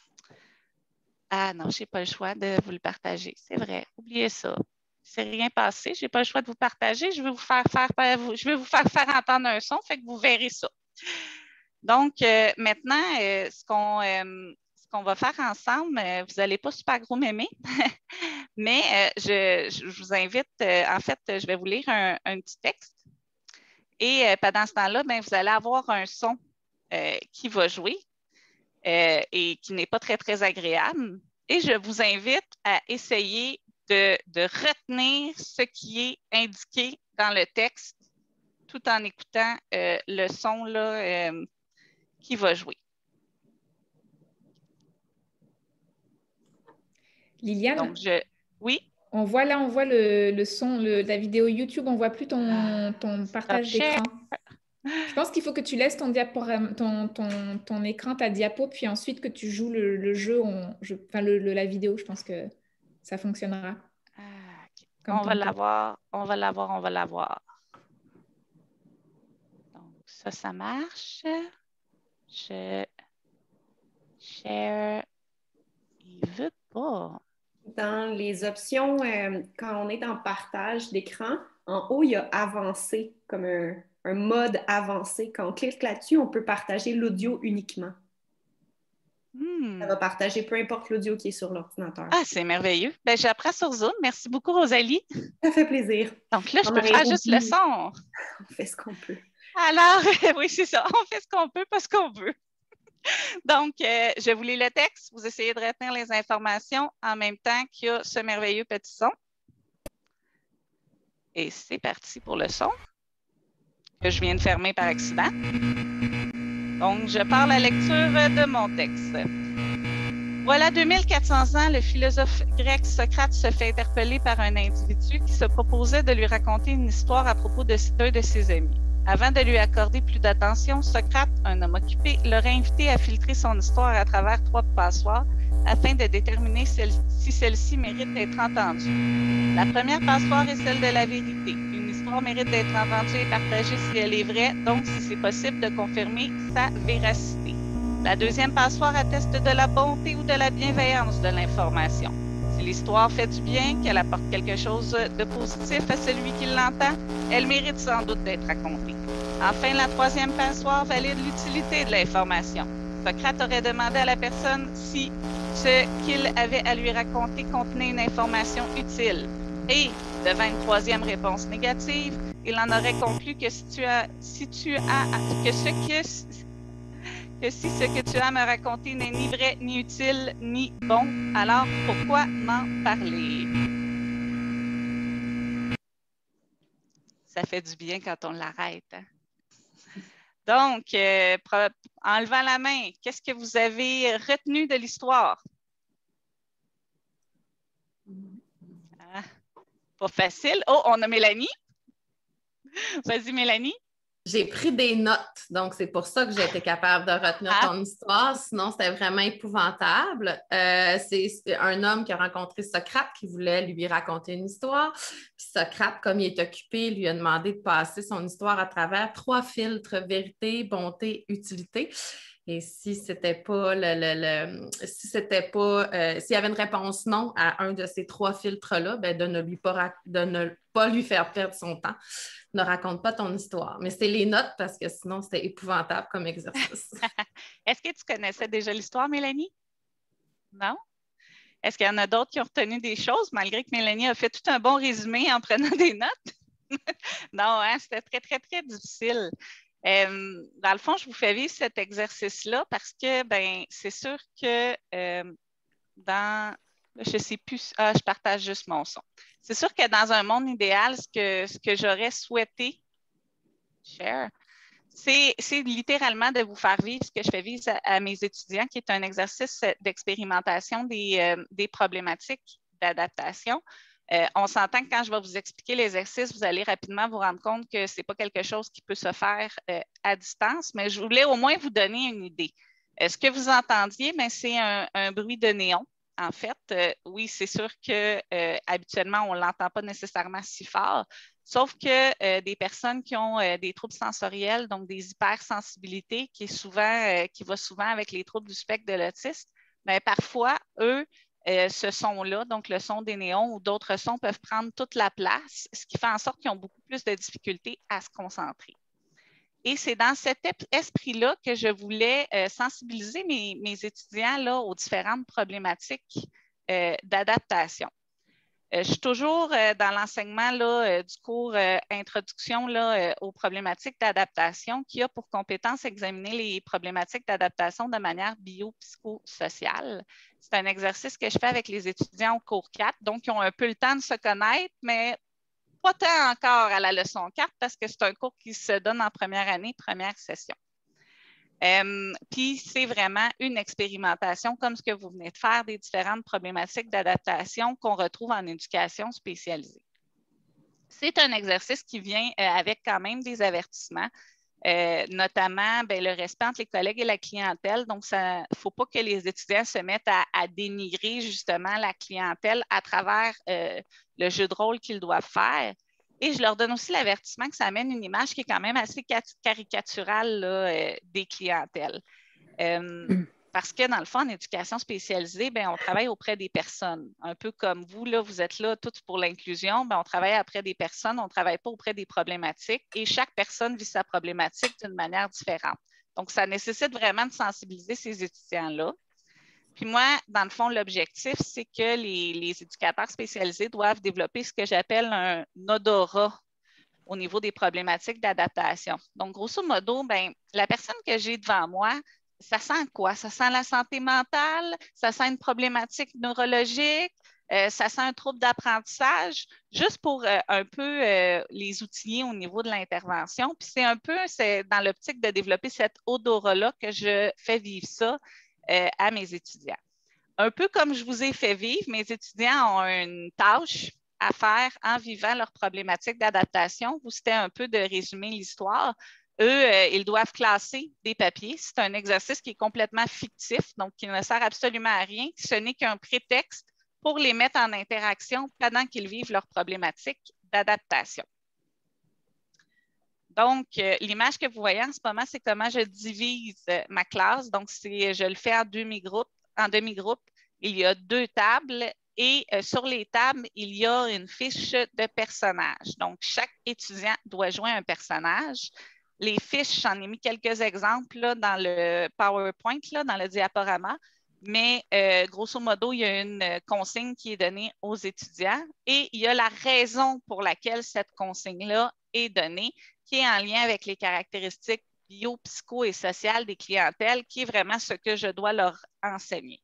Ah non, je n'ai pas le choix de vous le partager. C'est vrai, oubliez ça. C'est rien passé. Je n'ai pas le choix de vous partager. Je vais vous faire faire, je vais vous faire, faire entendre un son, fait que vous verrez ça. Donc, euh, maintenant, euh, ce qu'on euh, ce qu'on va faire ensemble, euh, vous n'allez pas super gros m'aimer, mais euh, je, je vous invite, euh, en fait, je vais vous lire un, un petit texte. Et euh, pendant ce temps-là, ben, vous allez avoir un son euh, qui va jouer euh, et qui n'est pas très, très agréable. Et je vous invite à essayer de, de retenir ce qui est indiqué dans le texte tout en écoutant euh, le son là, euh, qui va jouer. Liliane? Donc, je... Oui? On voit là, on voit le, le son, le, la vidéo YouTube, on ne voit plus ton, ton partage d'écran. Je pense qu'il faut que tu laisses ton, ton, ton, ton écran, ta diapo, puis ensuite que tu joues le, le jeu, on, je, enfin le, le, la vidéo, je pense que ça fonctionnera. Ah, okay. On va l'avoir, on va l'avoir, on va l'avoir. Donc, ça, ça marche. Je share. Il ne veut pas. Dans les options, euh, quand on est en partage d'écran, en haut, il y a avancé, comme un, un mode avancé. Quand on clique là-dessus, on peut partager l'audio uniquement. Hmm. Ça va partager peu importe l'audio qui est sur l'ordinateur. Ah, c'est merveilleux. Ben, j'apprends sur Zoom. Merci beaucoup, Rosalie. Ça fait plaisir. Donc là, je on peux faire juste le son. On fait ce qu'on peut. Alors, oui, c'est ça. On fait ce qu'on peut, pas ce qu'on veut. Donc, euh, je vous lis le texte. Vous essayez de retenir les informations en même temps qu'il y a ce merveilleux petit son. Et c'est parti pour le son que je viens de fermer par accident. Donc, je pars la lecture de mon texte. Voilà deux mille quatre cents ans, le philosophe grec Socrate se fait interpeller par un individu qui se proposait de lui raconter une histoire à propos de d'un de ses amis. Avant de lui accorder plus d'attention, Socrate, un homme occupé, l'aurait invité à filtrer son histoire à travers trois passoires afin de déterminer celle, si celle-ci mérite d'être entendue. La première passoire est celle de la vérité. Une histoire mérite d'être entendue et partagée si elle est vraie, donc si c'est possible de confirmer sa véracité. La deuxième passoire atteste de la bonté ou de la bienveillance de l'information. Si l'histoire fait du bien, qu'elle apporte quelque chose de positif à celui qui l'entend, elle mérite sans doute d'être racontée. Enfin, la troisième passoire valide l'utilité de l'information. Socrate aurait demandé à la personne si ce qu'il avait à lui raconter contenait une information utile. Et, devant une troisième réponse négative, il en aurait conclu que si tu as, si tu as, que ce que, que si ce que tu as à me raconter n'est ni vrai, ni utile, ni bon, alors pourquoi m'en parler? Ça fait du bien quand on l'arrête. Hein? Donc, euh, en levant la main, qu'est-ce que vous avez retenu de l'histoire? Ah, pas facile. Oh, on a Mélanie. Vas-y, Mélanie. J'ai pris des notes, donc c'est pour ça que j'ai été capable de retenir Ah. ton histoire. Sinon, c'était vraiment épouvantable. Euh, c'est un homme qui a rencontré Socrate qui voulait lui raconter une histoire. Puis Socrate, comme il est occupé, lui a demandé de passer son histoire à travers trois filtres: vérité, bonté, utilité. Et si c'était pas le, le, le si c'était pas euh, s'il y avait une réponse non à un de ces trois filtres-là, ben de ne lui pas de ne pas lui faire perdre son temps. Ne raconte pas ton histoire. Mais c'est les notes parce que sinon, c'était épouvantable comme exercice. Est-ce que tu connaissais déjà l'histoire, Mélanie? Non? Est-ce qu'il y en a d'autres qui ont retenu des choses, malgré que Mélanie a fait tout un bon résumé en prenant des notes? Non, hein? C'était très, très, très difficile. Euh, dans le fond, je vous fais vivre cet exercice-là parce que, ben, c'est sûr que euh, dans... Je ne sais plus... Ah, je partage juste mon son. C'est sûr que dans un monde idéal, ce que, ce que j'aurais souhaité, share, c'est, c'est littéralement de vous faire vivre ce que je fais vivre à, à mes étudiants, qui est un exercice d'expérimentation des, euh, des problématiques d'adaptation. Euh, on s'entend que quand je vais vous expliquer l'exercice, vous allez rapidement vous rendre compte que ce n'est pas quelque chose qui peut se faire euh, à distance, mais je voulais au moins vous donner une idée. Euh, ce que vous entendiez, ben, c'est un, un bruit de néon. En fait, euh, oui, c'est sûr que euh, habituellement, on ne l'entend pas nécessairement si fort, sauf que euh, des personnes qui ont euh, des troubles sensoriels, donc des hypersensibilités, qui, est souvent, euh, qui va souvent avec les troubles du spectre de l'autisme, bien, parfois, eux, euh, ce son-là, donc le son des néons ou d'autres sons, peuvent prendre toute la place, ce qui fait en sorte qu'ils ont beaucoup plus de difficultés à se concentrer. Et c'est dans cet esprit-là que je voulais euh, sensibiliser mes, mes étudiants là, aux différentes problématiques euh, d'adaptation. Euh, je suis toujours euh, dans l'enseignement là, euh, du cours euh, Introduction là, euh, aux problématiques d'adaptation qui a pour compétence examiner les problématiques d'adaptation de manière biopsychosociale. C'est un exercice que je fais avec les étudiants au cours quatre, donc ils ont un peu le temps de se connaître, mais pas tant encore à la leçon quatre parce que c'est un cours qui se donne en première année, première session. Euh, puis, c'est vraiment une expérimentation comme ce que vous venez de faire des différentes problématiques d'adaptation qu'on retrouve en éducation spécialisée. C'est un exercice qui vient euh, avec quand même des avertissements, euh, notamment ben, le respect entre les collègues et la clientèle. Donc, il ne faut pas que les étudiants se mettent à, à dénigrer justement la clientèle à travers euh, le jeu de rôle qu'ils doivent faire. Et je leur donne aussi l'avertissement que ça amène une image qui est quand même assez caricaturale là, euh, des clientèles. Euh, parce que dans le fond, en éducation spécialisée, bien, on travaille auprès des personnes. Un peu comme vous, là, vous êtes là toutes pour l'inclusion, bien, on travaille auprès des personnes, on ne travaille pas auprès des problématiques et chaque personne vit sa problématique d'une manière différente. Donc, ça nécessite vraiment de sensibiliser ces étudiants-là. Puis moi, dans le fond, l'objectif, c'est que les, les éducateurs spécialisés doivent développer ce que j'appelle un odorat au niveau des problématiques d'adaptation. Donc, grosso modo, bien, la personne que j'ai devant moi, ça sent quoi? Ça sent la santé mentale, ça sent une problématique neurologique, euh, ça sent un trouble d'apprentissage, juste pour euh, un peu euh, les outiller au niveau de l'intervention. Puis c'est un peu c'est dans l'optique de développer cet odorat-là que je fais vivre ça Euh, à mes étudiants. Un peu comme je vous ai fait vivre, mes étudiants ont une tâche à faire en vivant leurs problématiques d'adaptation. Vous, c'était un peu de résumer l'histoire. Eux, euh, ils doivent classer des papiers. C'est un exercice qui est complètement fictif, donc qui ne sert absolument à rien. Ce n'est qu'un prétexte pour les mettre en interaction pendant qu'ils vivent leurs problématiques d'adaptation. Donc, euh, l'image que vous voyez en ce moment, c'est comment je divise euh, ma classe. Donc, je le fais en demi-groupe. En demi-groupe, il y a deux tables et euh, sur les tables, il y a une fiche de personnage. Donc, chaque étudiant doit jouer un personnage. Les fiches, j'en ai mis quelques exemples là, dans le PowerPoint, là, dans le diaporama. Mais euh, grosso modo, il y a une consigne qui est donnée aux étudiants et il y a la raison pour laquelle cette consigne-là est donnée, qui est en lien avec les caractéristiques bio, psycho et sociales des clientèles, qui est vraiment ce que je dois leur enseigner.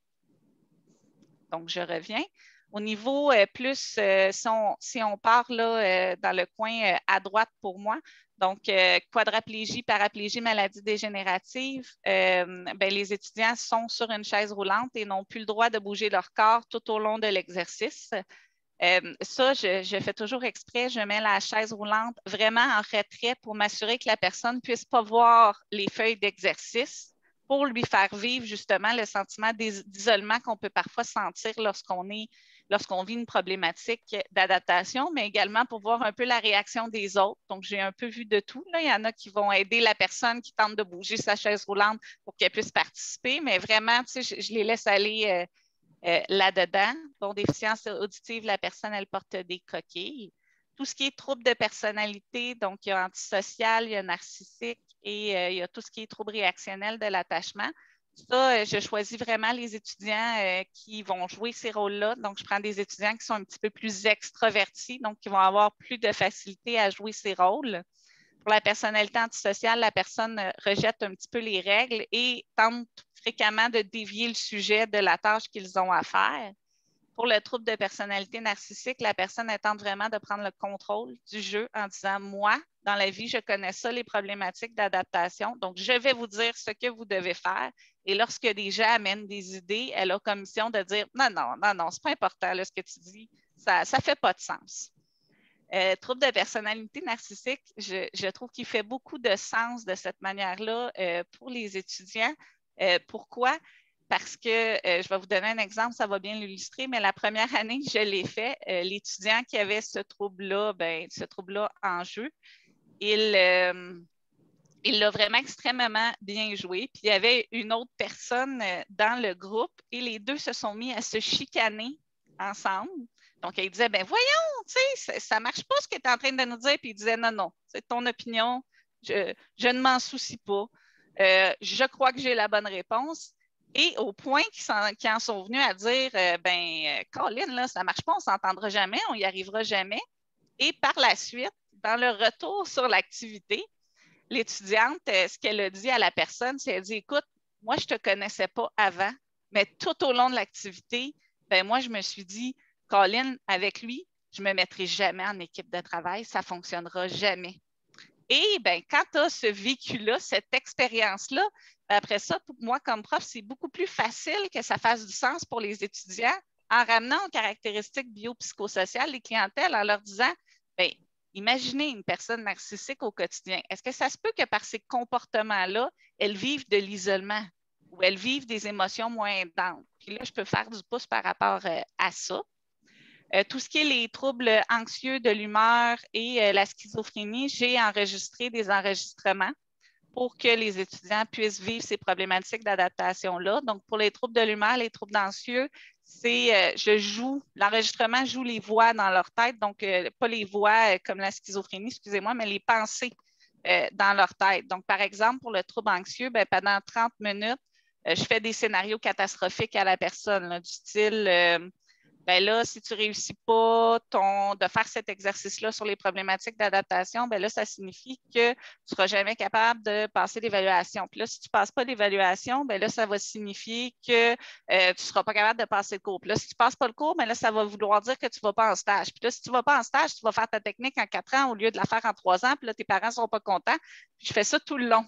Donc, je reviens. Au niveau euh, plus, euh, si, on, si on part là, euh, dans le coin euh, à droite pour moi, donc euh, quadraplégie, paraplégie, maladie dégénérative, euh, ben, les étudiants sont sur une chaise roulante et n'ont plus le droit de bouger leur corps tout au long de l'exercice. Euh, ça, je, je fais toujours exprès, je mets la chaise roulante vraiment en retrait pour m'assurer que la personne ne puisse pas voir les feuilles d'exercice pour lui faire vivre justement le sentiment d'isolement qu'on peut parfois sentir lorsqu'on est, lorsqu'on vit une problématique d'adaptation, mais également pour voir un peu la réaction des autres. Donc, j'ai un peu vu de tout. Là. Il y en a qui vont aider la personne qui tente de bouger sa chaise roulante pour qu'elle puisse participer, mais vraiment, tu sais, je, je les laisse aller euh, euh, là-dedans. Bon, déficience auditive, la personne, elle porte des coquilles. Tout ce qui est trouble de personnalité, donc il y a antisocial, il y a narcissique et euh, il y a tout ce qui est trouble réactionnel de l'attachement. Ça, euh, je choisis vraiment les étudiants euh, qui vont jouer ces rôles-là. Donc, je prends des étudiants qui sont un petit peu plus extravertis, donc qui vont avoir plus de facilité à jouer ces rôles. Pour la personnalité antisociale, la personne euh, rejette un petit peu les règles et tente fréquemment de dévier le sujet de la tâche qu'ils ont à faire. Pour le trouble de personnalité narcissique, la personne elle tente vraiment de prendre le contrôle du jeu en disant « Moi, dans la vie, je connais ça, les problématiques d'adaptation, donc je vais vous dire ce que vous devez faire. » Et lorsque des gens amènent des idées, elle a comme mission de dire « Non, non, non, non, c'est pas important là, ce que tu dis, ça ne fait pas de sens. » Euh, trouble de personnalité narcissique, je, je trouve qu'il fait beaucoup de sens de cette manière-là euh, pour les étudiants. Euh, pourquoi? Parce que, euh, je vais vous donner un exemple, ça va bien l'illustrer, mais la première année que je l'ai fait, euh, l'étudiant qui avait ce trouble-là, ben, ce trouble-là en jeu, il, euh, il l'a vraiment extrêmement bien joué. Puis il y avait une autre personne euh, dans le groupe et les deux se sont mis à se chicaner ensemble. Donc, il disait, ben voyons, tu sais, ça ne marche pas ce que tu es en train de nous dire. Puis il disait, non, non, c'est ton opinion, je, je ne m'en soucie pas. Euh, je crois que j'ai la bonne réponse. Et au point qu'ils en, en sont venus à dire, euh, ben, Colin, là, ça ne marche pas, on ne s'entendra jamais, on n'y arrivera jamais. Et par la suite, dans le retour sur l'activité, l'étudiante, ce qu'elle a dit à la personne, c'est qu'elle dit, écoute, moi, je ne te connaissais pas avant, mais tout au long de l'activité, ben, moi, je me suis dit, Colin, avec lui, je ne me mettrai jamais en équipe de travail, ça ne fonctionnera jamais. Et ben, quand tu as ce vécu-là, cette expérience-là, après ça, pour moi, comme prof, c'est beaucoup plus facile que ça fasse du sens pour les étudiants en ramenant aux caractéristiques biopsychosociales des clientèles, en leur disant, bien, imaginez une personne narcissique au quotidien. Est-ce que ça se peut que par ces comportements-là, elle vive de l'isolement ou elle vive des émotions moins intenses? Puis là, je peux faire du pouce par rapport euh, à ça. Euh, tout ce qui est les troubles anxieux de l'humeur et euh, la schizophrénie, j'ai enregistré des enregistrements pour que les étudiants puissent vivre ces problématiques d'adaptation-là. Donc, pour les troubles de l'humeur, les troubles anxieux, c'est euh, je joue, l'enregistrement joue les voix dans leur tête, donc euh, pas les voix euh, comme la schizophrénie, excusez-moi, mais les pensées euh, dans leur tête. Donc, par exemple, pour le trouble anxieux, bien, pendant trente minutes, euh, je fais des scénarios catastrophiques à la personne, là, du style euh, ben là, si tu ne réussis pas ton, de faire cet exercice-là sur les problématiques d'adaptation, ben là, ça signifie que tu ne seras jamais capable de passer l'évaluation. Puis là, si tu ne passes pas l'évaluation, ben là, ça va signifier que euh, tu ne seras pas capable de passer le cours. Puis là, si tu ne passes pas le cours, ben là, ça va vouloir dire que tu ne vas pas en stage. Puis là, si tu ne vas pas en stage, tu vas faire ta technique en quatre ans au lieu de la faire en trois ans. Puis là, tes parents ne seront pas contents. Puis je fais ça tout le long.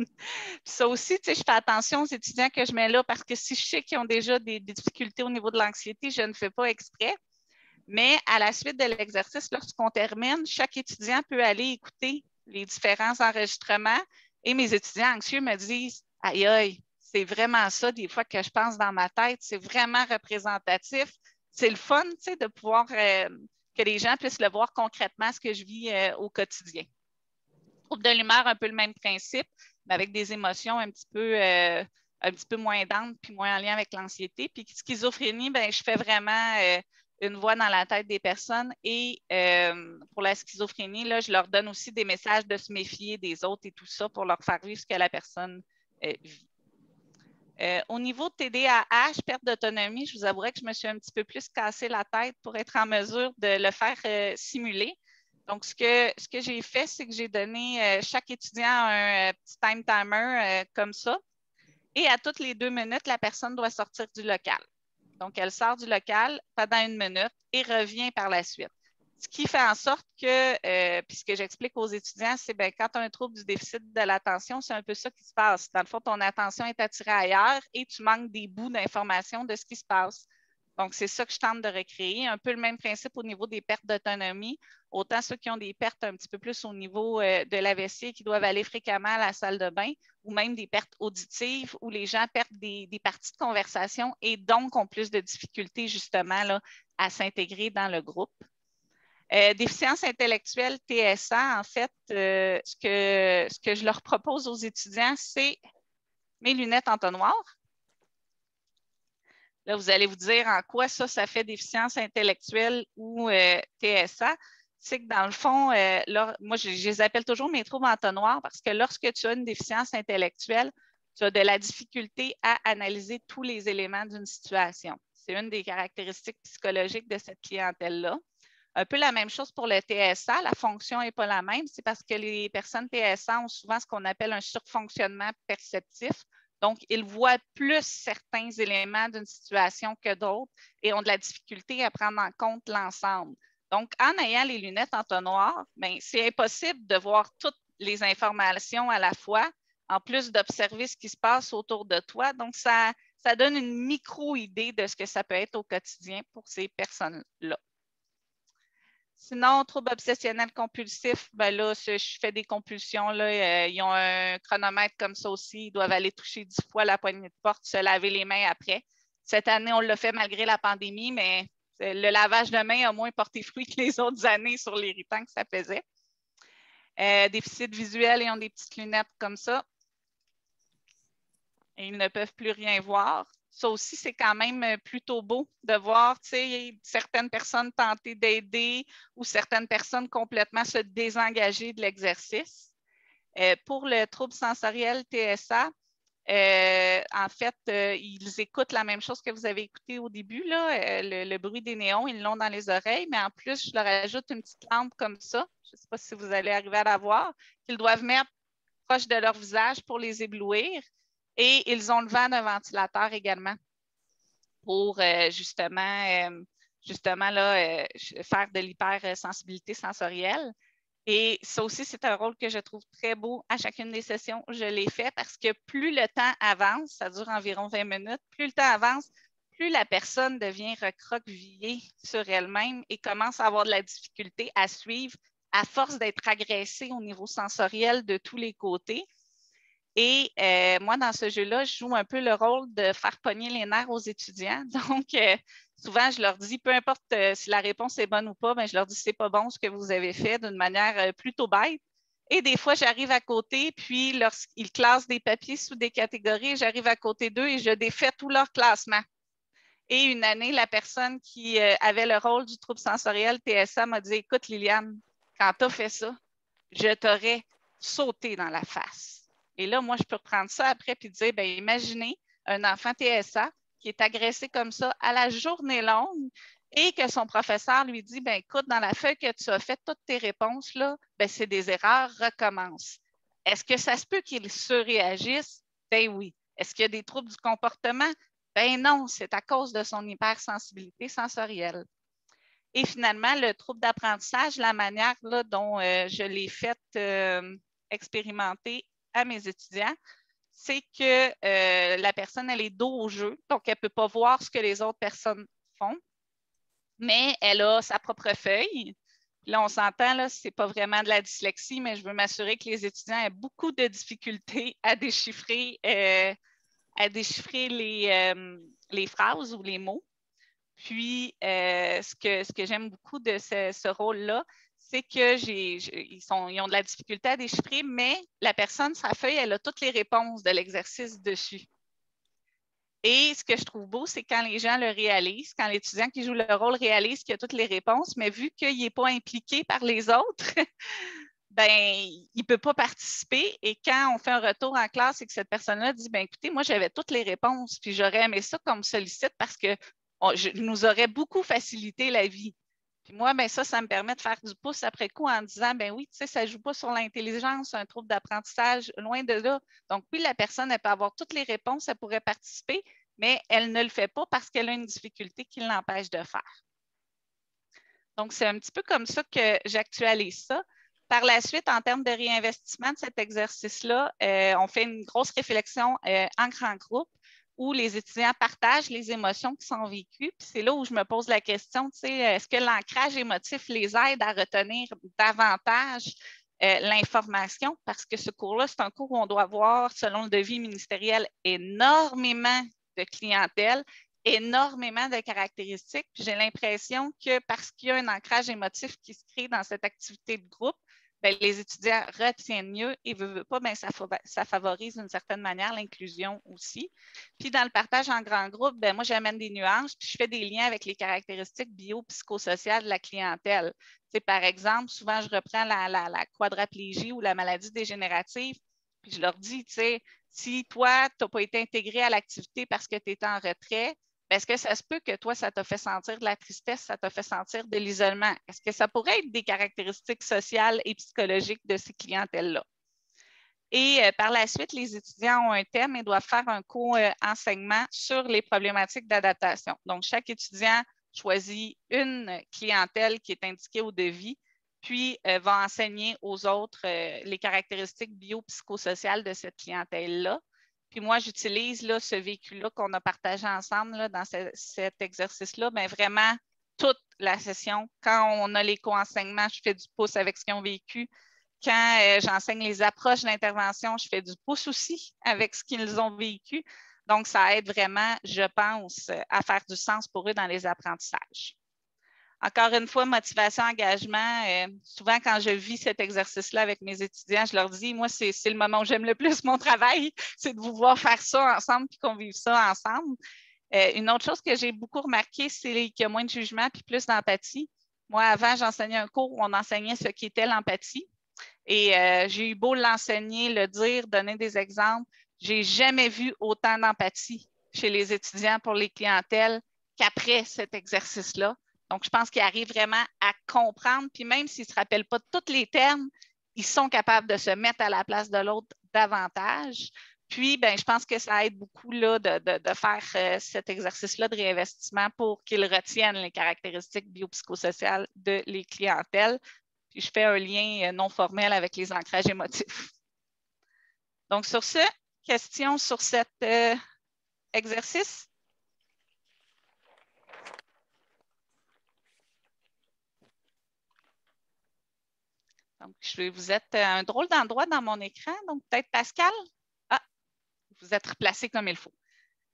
Ça aussi, tu sais, je fais attention aux étudiants que je mets là parce que si je sais qu'ils ont déjà des, des difficultés au niveau de l'anxiété, je ne fais pas exprès. Mais à la suite de l'exercice, lorsqu'on termine, chaque étudiant peut aller écouter les différents enregistrements et mes étudiants anxieux me disent « Aïe, aïe, c'est vraiment ça des fois que je pense dans ma tête, c'est vraiment représentatif. » C'est le fun, tu sais, de pouvoir, euh, que les gens puissent le voir concrètement, ce que je vis euh, au quotidien. Troubles de l'humeur, un peu le même principe, mais avec des émotions un petit peu, euh, un petit peu moins denses puis moins en lien avec l'anxiété. Puis schizophrénie, ben, je fais vraiment euh, une voix dans la tête des personnes et euh, pour la schizophrénie, là, je leur donne aussi des messages de se méfier des autres et tout ça pour leur faire vivre ce que la personne euh, vit. Euh, au niveau de T D A H, perte d'autonomie, je vous avouerai que je me suis un petit peu plus cassé la tête pour être en mesure de le faire euh, simuler. Donc, ce que, ce que j'ai fait, c'est que j'ai donné euh, chaque étudiant un euh, petit time timer euh, comme ça. Et à toutes les deux minutes, la personne doit sortir du local. Donc, elle sort du local pendant une minute et revient par la suite. Ce qui fait en sorte que, euh, puis ce que j'explique aux étudiants, c'est bien, quand tu as un trouble du déficit de l'attention, c'est un peu ça qui se passe. Dans le fond, ton attention est attirée ailleurs et tu manques des bouts d'informations de ce qui se passe. Donc, c'est ça que je tente de recréer. Un peu le même principe au niveau des pertes d'autonomie. Autant ceux qui ont des pertes un petit peu plus au niveau euh, de l'A V C et qui doivent aller fréquemment à la salle de bain, ou même des pertes auditives où les gens perdent des, des parties de conversation et donc ont plus de difficultés justement là, à s'intégrer dans le groupe. Euh, déficience intellectuelle, T S A, en fait, euh, ce, que, ce que je leur propose aux étudiants, c'est mes lunettes entonnoirs. Là, vous allez vous dire en quoi ça, ça fait déficience intellectuelle ou euh, T S A. C'est que dans le fond, euh, là, moi, je, je les appelle toujours mes troubles entonnoirs parce que lorsque tu as une déficience intellectuelle, tu as de la difficulté à analyser tous les éléments d'une situation. C'est une des caractéristiques psychologiques de cette clientèle-là. Un peu la même chose pour le T S A, la fonction n'est pas la même. C'est parce que les personnes T S A ont souvent ce qu'on appelle un surfonctionnement perceptif. Donc, ils voient plus certains éléments d'une situation que d'autres et ont de la difficulté à prendre en compte l'ensemble. Donc, en ayant les lunettes entonnoirs, bien, c'est impossible de voir toutes les informations à la fois, en plus d'observer ce qui se passe autour de toi. Donc, ça, ça donne une micro-idée de ce que ça peut être au quotidien pour ces personnes-là. Sinon, trouble obsessionnel compulsif, ben là, je fais des compulsions. Là, euh, ils ont un chronomètre comme ça aussi. Ils doivent aller toucher dix fois la poignée de porte, se laver les mains après. Cette année, on l'a fait malgré la pandémie, mais le lavage de mains a moins porté fruit que les autres années sur l'irritant que ça faisait. Euh, déficit visuel, ils ont des petites lunettes comme ça. Et ils ne peuvent plus rien voir. Ça aussi, c'est quand même plutôt beau de voir, tu sais, certaines personnes tenter d'aider ou certaines personnes complètement se désengager de l'exercice. Euh, pour le trouble sensoriel T S A, euh, en fait, euh, ils écoutent la même chose que vous avez écouté au début, là, euh, le, le bruit des néons, ils l'ont dans les oreilles, mais en plus, je leur ajoute une petite lampe comme ça, je ne sais pas si vous allez arriver à la voir, qu'ils doivent mettre proche de leur visage pour les éblouir. Et ils ont le vent d'un ventilateur également pour euh, justement, euh, justement là, euh, faire de l'hypersensibilité sensorielle. Et ça aussi, c'est un rôle que je trouve très beau à chacune des sessions. Je l'ai fait parce que plus le temps avance, ça dure environ vingt minutes, plus le temps avance, plus la personne devient recroquevillée sur elle-même et commence à avoir de la difficulté à suivre à force d'être agressée au niveau sensoriel de tous les côtés. Et euh, moi, dans ce jeu-là, je joue un peu le rôle de faire pogner les nerfs aux étudiants. Donc, euh, souvent, je leur dis, peu importe euh, si la réponse est bonne ou pas, ben, je leur dis, c'est pas bon ce que vous avez fait d'une manière euh, plutôt bête. Et des fois, j'arrive à côté, puis lorsqu'ils classent des papiers sous des catégories, j'arrive à côté d'eux et je défais tout leur classement. Et une année, la personne qui euh, avait le rôle du trouble sensoriel T S A m'a dit, écoute, Liliane, quand tu as fait ça, je t'aurais sauté dans la face. Et là, moi, je peux reprendre ça après et dire, bien, imaginez un enfant T S A qui est agressé comme ça à la journée longue et que son professeur lui dit, bien, écoute, dans la feuille que tu as fait, toutes tes réponses, là, bien, c'est des erreurs, recommence. Est-ce que ça se peut qu'il surréagisse? Ben oui. Est-ce qu'il y a des troubles du comportement? Ben non, c'est à cause de son hypersensibilité sensorielle. Et finalement, le trouble d'apprentissage, la manière là, dont euh, je l'ai fait euh, expérimenter à mes étudiants, c'est que euh, la personne, elle est dos au jeu, donc elle ne peut pas voir ce que les autres personnes font, mais elle a sa propre feuille. Là, on s'entend, là, ce n'est pas vraiment de la dyslexie, mais je veux m'assurer que les étudiants aient beaucoup de difficultés à déchiffrer, euh, à déchiffrer les, euh, les phrases ou les mots. Puis, euh, ce que, ce que j'aime beaucoup de ce, ce rôle-là, c'est qu'ils ils ont de la difficulté à déchiffrer, mais la personne, sa feuille, elle a toutes les réponses de l'exercice dessus. Et ce que je trouve beau, c'est quand les gens le réalisent, quand l'étudiant qui joue le rôle réalise qu'il a toutes les réponses, mais vu qu'il n'est pas impliqué par les autres, ben, il ne peut pas participer. Et quand on fait un retour en classe et que cette personne-là dit, ben, écoutez, moi, j'avais toutes les réponses, puis j'aurais aimé ça comme sollicite parce que on, je, nous aurait beaucoup facilité la vie. Puis moi, ben, ça, ça me permet de faire du pouce après coup en disant, ben oui, tu sais, ça ne joue pas sur l'intelligence, un trouble d'apprentissage, loin de là. Donc, oui, la personne, elle peut avoir toutes les réponses, elle pourrait participer, mais elle ne le fait pas parce qu'elle a une difficulté qui l'empêche de faire. Donc, c'est un petit peu comme ça que j'actualise ça. Par la suite, en termes de réinvestissement de cet exercice-là, euh, on fait une grosse réflexion euh, en grand groupe où les étudiants partagent les émotions qui sont vécues. Puis c'est là où je me pose la question, tu sais, est-ce que l'ancrage émotif les aide à retenir davantage euh, l'information? Parce que ce cours-là, c'est un cours où on doit avoir, selon le devis ministériel, énormément de clientèle, énormément de caractéristiques. Puis j'ai l'impression que parce qu'il y a un ancrage émotif qui se crée dans cette activité de groupe, bien, les étudiants retiennent mieux et veut, veut pas, bien, ça, ça favorise d'une certaine manière l'inclusion aussi. Puis dans le partage en grand groupe, bien, moi, j'amène des nuances, puis je fais des liens avec les caractéristiques biopsychosociales de la clientèle. Tu sais, par exemple, souvent, je reprends la, la, la quadraplégie ou la maladie dégénérative, puis je leur dis, tu sais, si toi, tu n'as pas été intégré à l'activité parce que tu étais en retrait, est-ce que ça se peut que toi, ça t'a fait sentir de la tristesse, ça t'a fait sentir de l'isolement? Est-ce que ça pourrait être des caractéristiques sociales et psychologiques de ces clientèles-là? Et euh, par la suite, les étudiants ont un thème et doivent faire un co-enseignement sur les problématiques d'adaptation. Donc, chaque étudiant choisit une clientèle qui est indiquée au devis, puis euh, va enseigner aux autres euh, les caractéristiques biopsychosociales de cette clientèle-là. Puis moi, j'utilise là, ce véhicule-là qu'on a partagé ensemble là, dans ce, cet exercice-là, bien vraiment toute la session. Quand on a les co-enseignements, je fais du pouce avec ce qu'ils ont vécu. Quand euh, j'enseigne les approches d'intervention, je fais du pouce aussi avec ce qu'ils ont vécu. Donc, ça aide vraiment, je pense, à faire du sens pour eux dans les apprentissages. Encore une fois, motivation, engagement. Euh, souvent, quand je vis cet exercice-là avec mes étudiants, je leur dis, moi, c'est le moment où j'aime le plus mon travail, c'est de vous voir faire ça ensemble puis qu'on vive ça ensemble. Euh, une autre chose que j'ai beaucoup remarqué, c'est qu'il y a moins de jugement puis plus d'empathie. Moi, avant, j'enseignais un cours où on enseignait ce qu'était l'empathie. Et euh, j'ai eu beau l'enseigner, le dire, donner des exemples. J'ai jamais vu autant d'empathie chez les étudiants pour les clientèles qu'après cet exercice-là. Donc, je pense qu'ils arrivent vraiment à comprendre, puis même s'ils ne se rappellent pas tous les termes, ils sont capables de se mettre à la place de l'autre davantage. Puis, ben, je pense que ça aide beaucoup là, de, de, de faire euh, cet exercice-là de réinvestissement pour qu'ils retiennent les caractéristiques biopsychosociales de les clientèles. Puis, je fais un lien non formel avec les ancrages émotifs. Donc, sur ce, question sur cet euh, exercice? Donc, je, vous êtes à un drôle d'endroit dans mon écran. Donc, peut-être Pascal? Ah, vous êtes replacé comme il faut.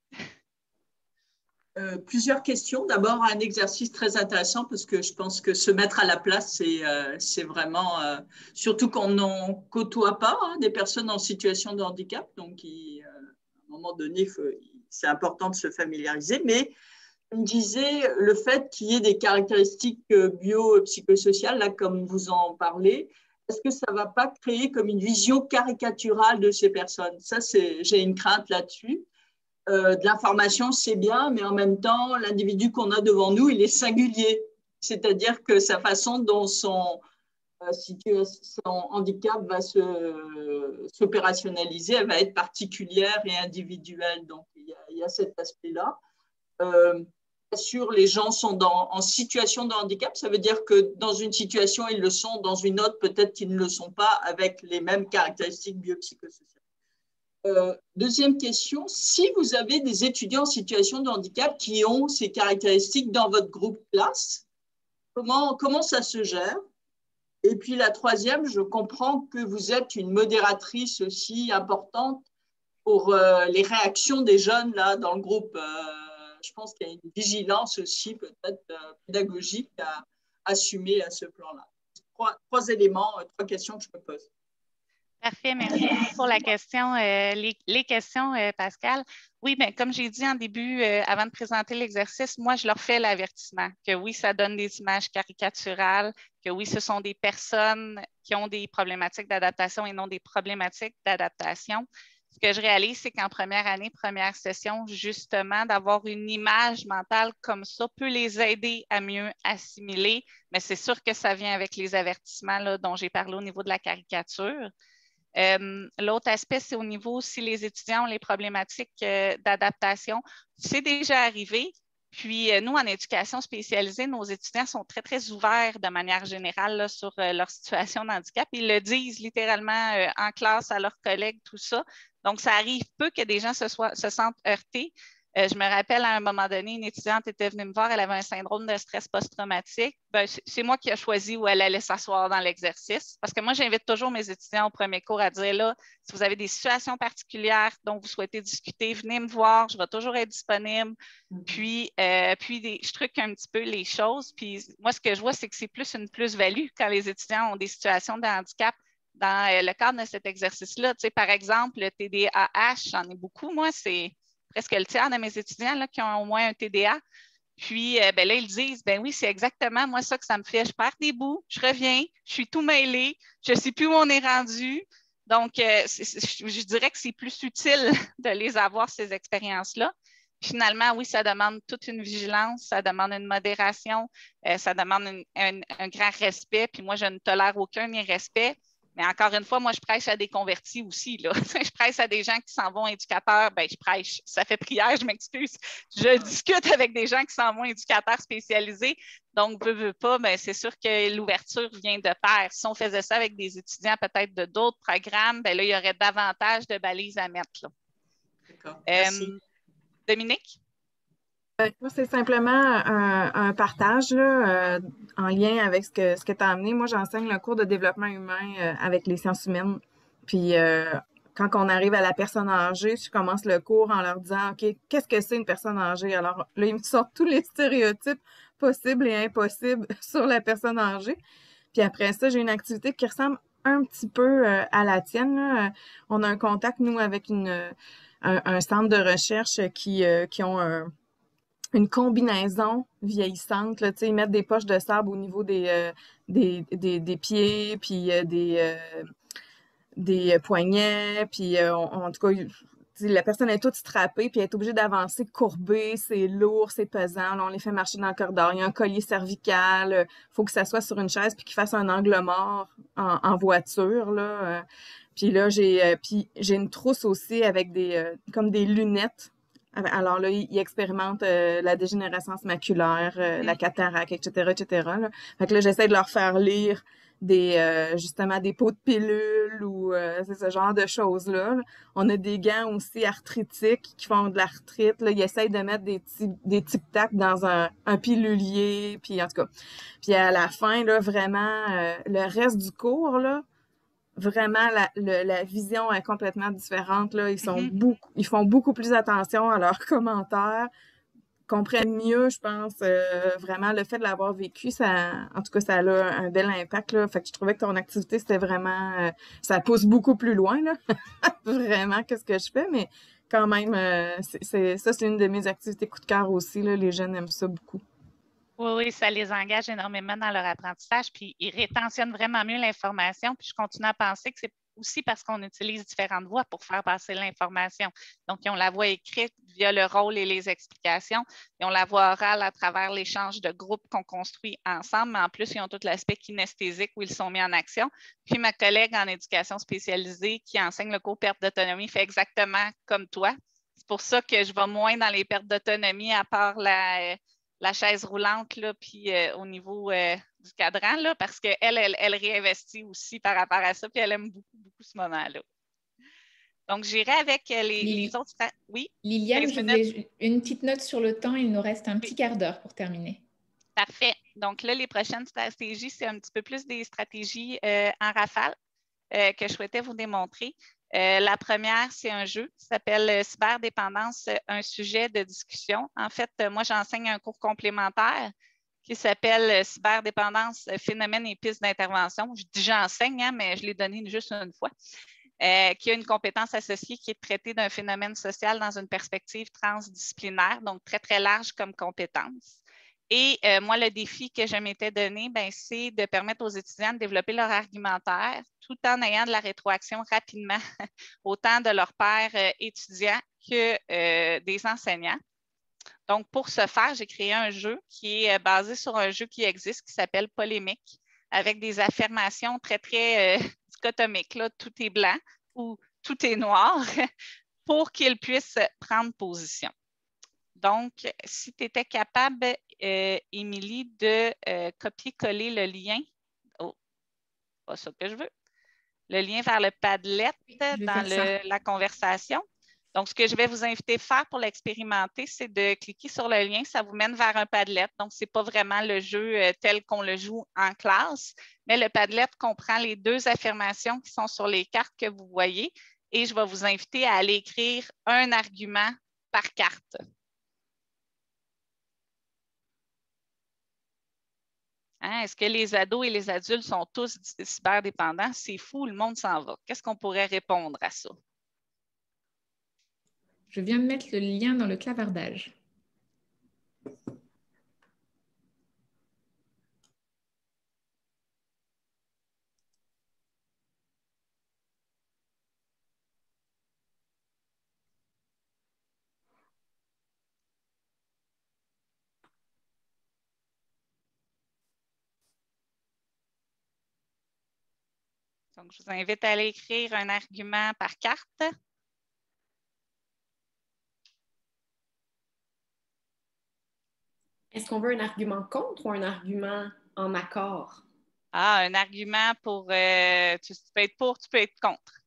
Euh, plusieurs questions. D'abord, un exercice très intéressant parce que je pense que se mettre à la place, c'est euh, vraiment, euh, surtout qu'on n'en côtoie pas hein, des personnes en situation de handicap. Donc, il, euh, à un moment donné, c'est important de se familiariser. Mais je me disais, le fait qu'il y ait des caractéristiques bio-psychosociales, là, comme vous en parlez, est-ce que ça ne va pas créer comme une vision caricaturale de ces personnes? Ça, j'ai une crainte là-dessus. Euh, de l'information, c'est bien, mais en même temps, l'individu qu'on a devant nous, il est singulier. C'est-à-dire que sa façon dont son, euh, son handicap va s'opérationnaliser, elle va être particulière et individuelle. Donc, il y a, il y a cet aspect-là. Euh, Bien sûr, les gens sont dans, en situation de handicap. Ça veut dire que dans une situation, ils le sont, dans une autre, peut-être qu'ils ne le sont pas, avec les mêmes caractéristiques biopsychosociales. Euh, deuxième question, si vous avez des étudiants en situation de handicap qui ont ces caractéristiques dans votre groupe classe, comment, comment ça se gère? Et puis la troisième, je comprends que vous êtes une modératrice aussi importante pour euh, les réactions des jeunes là, dans le groupe. Euh, je pense qu'il y a une vigilance aussi peut-être euh, pédagogique à assumer à ce plan-là. trois, trois éléments, euh, trois questions que je me pose. Parfait, merci beaucoup pour la question, euh, les, les questions, euh, Pascal. Oui, bien, comme j'ai dit en début, euh, avant de présenter l'exercice, moi, je leur fais l'avertissement que oui, ça donne des images caricaturales, que oui, ce sont des personnes qui ont des problématiques d'adaptation et non des problématiques d'adaptation. Ce que je réalise, c'est qu'en première année, première session, justement, d'avoir une image mentale comme ça peut les aider à mieux assimiler, mais c'est sûr que ça vient avec les avertissements là, dont j'ai parlé au niveau de la caricature. Euh, L'autre aspect, c'est au niveau si les étudiants ont les problématiques euh, d'adaptation. C'est déjà arrivé. Puis, euh, nous, en éducation spécialisée, nos étudiants sont très, très ouverts de manière générale là, sur euh, leur situation de handicap. Ils le disent littéralement euh, en classe à leurs collègues, tout ça. Donc, ça arrive peu que des gens se, soient, se sentent heurtés. Euh, je me rappelle, à un moment donné, une étudiante était venue me voir, elle avait un syndrome de stress post-traumatique. Ben, c'est moi qui ai choisi où elle allait s'asseoir dans l'exercice. Parce que moi, j'invite toujours mes étudiants au premier cours à dire, là, si vous avez des situations particulières dont vous souhaitez discuter, venez me voir, je vais toujours être disponible. Puis, euh, puis des, je truque un petit peu les choses. Puis moi, ce que je vois, c'est que c'est plus une plus-value quand les étudiants ont des situations de handicap dans euh, le cadre de cet exercice-là. Tu sais, par exemple, le T D A H, j'en ai beaucoup, moi, c'est presque le tiers de mes étudiants là, qui ont au moins un T D A. Puis euh, ben là, ils disent, ben oui, c'est exactement moi ça que ça me fait. Je perds des bouts, je reviens, je suis tout mêlée, je ne sais plus où on est rendu. Donc, euh, c'est, c'est, je dirais que c'est plus utile de les avoir, ces expériences-là. Finalement, oui, ça demande toute une vigilance, ça demande une modération, euh, ça demande une, un, un grand respect. Puis moi, je ne tolère aucun irrespect. Mais encore une fois, moi, je prêche à des convertis aussi. Là. Je prêche à des gens qui s'en vont éducateurs. Bien, je prêche, ça fait prière, je m'excuse. Je discute avec des gens qui s'en vont éducateurs spécialisés. Donc, veux, veux pas, bien, c'est sûr que l'ouverture vient de pair. Si on faisait ça avec des étudiants peut-être de d'autres programmes, bien là, il y aurait davantage de balises à mettre. Là. D'accord, merci. Euh, Dominique? Moi, c'est simplement un, un partage là, euh, en lien avec ce que, ce que tu as amené. Moi, j'enseigne le cours de développement humain euh, avec les sciences humaines. Puis, euh, quand on arrive à la personne âgée, je commence le cours en leur disant, OK, qu'est-ce que c'est une personne âgée? Alors là, ils me sortent tous les stéréotypes possibles et impossibles sur la personne âgée. Puis après ça, j'ai une activité qui ressemble un petit peu euh, à la tienne. Là. On a un contact, nous, avec une, un, un centre de recherche qui, euh, qui ont un une combinaison vieillissante. Là, ils mettent des poches de sable au niveau des, euh, des, des, des pieds, puis euh, des, euh, des poignets, puis euh, en tout cas, la personne est toute strappée, puis elle est obligée d'avancer courbée, c'est lourd, c'est pesant. Là, on les fait marcher dans le corridor. Il y a un collier cervical, il faut que ça soit sur une chaise, puis qu'il fasse un angle mort en, en voiture. Là. Puis là, j'ai, euh, puis j'ai une trousse aussi avec des, euh, comme des lunettes. Alors là, ils expérimentent euh, la dégénérescence maculaire, euh, la cataracte, et cetera, et cetera. Là. Fait que là, j'essaie de leur faire lire des euh, justement des pots de pilules ou euh, c'est ce genre de choses-là. Là. On a des gants aussi arthritiques qui font de l'arthrite. Là. Ils essayent de mettre des, des tic-tac dans un, un pilulier. Puis en tout cas, puis à la fin, là, vraiment, euh, le reste du cours, là, vraiment, la, le, la vision est complètement différente. Là. Ils sont mm-hmm. beaucoup, ils font beaucoup plus attention à leurs commentaires, comprennent mieux, je pense, euh, vraiment le fait de l'avoir vécu, ça, en tout cas, ça a un bel impact. Là. Fait que je trouvais que ton activité, c'était vraiment, euh, ça pousse beaucoup plus loin, là. Vraiment, qu'est-ce que je fais, mais quand même, euh, c'est, c'est, ça, c'est une de mes activités coup de cœur aussi. Là. Les jeunes aiment ça beaucoup. Oui, oui, ça les engage énormément dans leur apprentissage, puis ils rétentionnent vraiment mieux l'information. Puis je continue à penser que c'est aussi parce qu'on utilise différentes voies pour faire passer l'information. Donc, ils ont la voie écrite via le rôle et les explications. Ils ont la voie orale à travers l'échange de groupes qu'on construit ensemble, mais en plus, ils ont tout l'aspect kinesthésique où ils sont mis en action. Puis ma collègue en éducation spécialisée qui enseigne le cours perte d'autonomie fait exactement comme toi. C'est pour ça que je vais moins dans les pertes d'autonomie à part la... la chaise roulante, là, puis euh, au niveau euh, du cadran, là, parce qu'elle, elle, elle réinvestit aussi par rapport à ça, puis elle aime beaucoup, beaucoup ce moment-là. Donc, j'irai avec les, les autres... Oui? Liliane, je voulais une petite note sur le temps. Il nous reste un petit oui. quart d'heure pour terminer. Parfait. Donc là, les prochaines stratégies, c'est un petit peu plus des stratégies euh, en rafale euh, que je souhaitais vous démontrer. Euh, la première, c'est un jeu qui s'appelle euh, Cyberdépendance, un sujet de discussion. En fait, euh, moi, j'enseigne un cours complémentaire qui s'appelle Cyberdépendance, phénomène et pistes d'intervention. Je dis j'enseigne, hein, mais je l'ai donné juste une fois. Euh, qui a une compétence associée qui est de traiter d'un phénomène social dans une perspective transdisciplinaire, donc très, très large comme compétence. Et euh, moi, le défi que je m'étais donné, ben, c'est de permettre aux étudiants de développer leur argumentaire tout en ayant de la rétroaction rapidement, autant de leurs pairs euh, étudiants que euh, des enseignants. Donc, pour ce faire, j'ai créé un jeu qui est basé sur un jeu qui existe, qui s'appelle Polémique, avec des affirmations très, très euh, dichotomiques. Là, tout est blanc ou tout est noir pour qu'ils puissent prendre position. Donc, si tu étais capable, euh, Émilie, de euh, copier-coller le lien, oh, pas ça que je veux, le lien vers le Padlet dans le, la conversation. Donc, ce que je vais vous inviter à faire pour l'expérimenter, c'est de cliquer sur le lien. Ça vous mène vers un Padlet. Donc, ce n'est pas vraiment le jeu euh, tel qu'on le joue en classe, mais le Padlet comprend les deux affirmations qui sont sur les cartes que vous voyez. Et je vais vous inviter à aller écrire un argument par carte. Hein? Est-ce que les ados et les adultes sont tous cyberdépendants? C'est fou, le monde s'en va. Qu'est-ce qu'on pourrait répondre à ça? Je viens de mettre le lien dans le clavardage. Donc, je vous invite à aller écrire un argument par carte. Est-ce qu'on veut un argument contre ou un argument en accord? Ah, un argument pour... Euh, tu, tu peux être pour, tu peux être contre.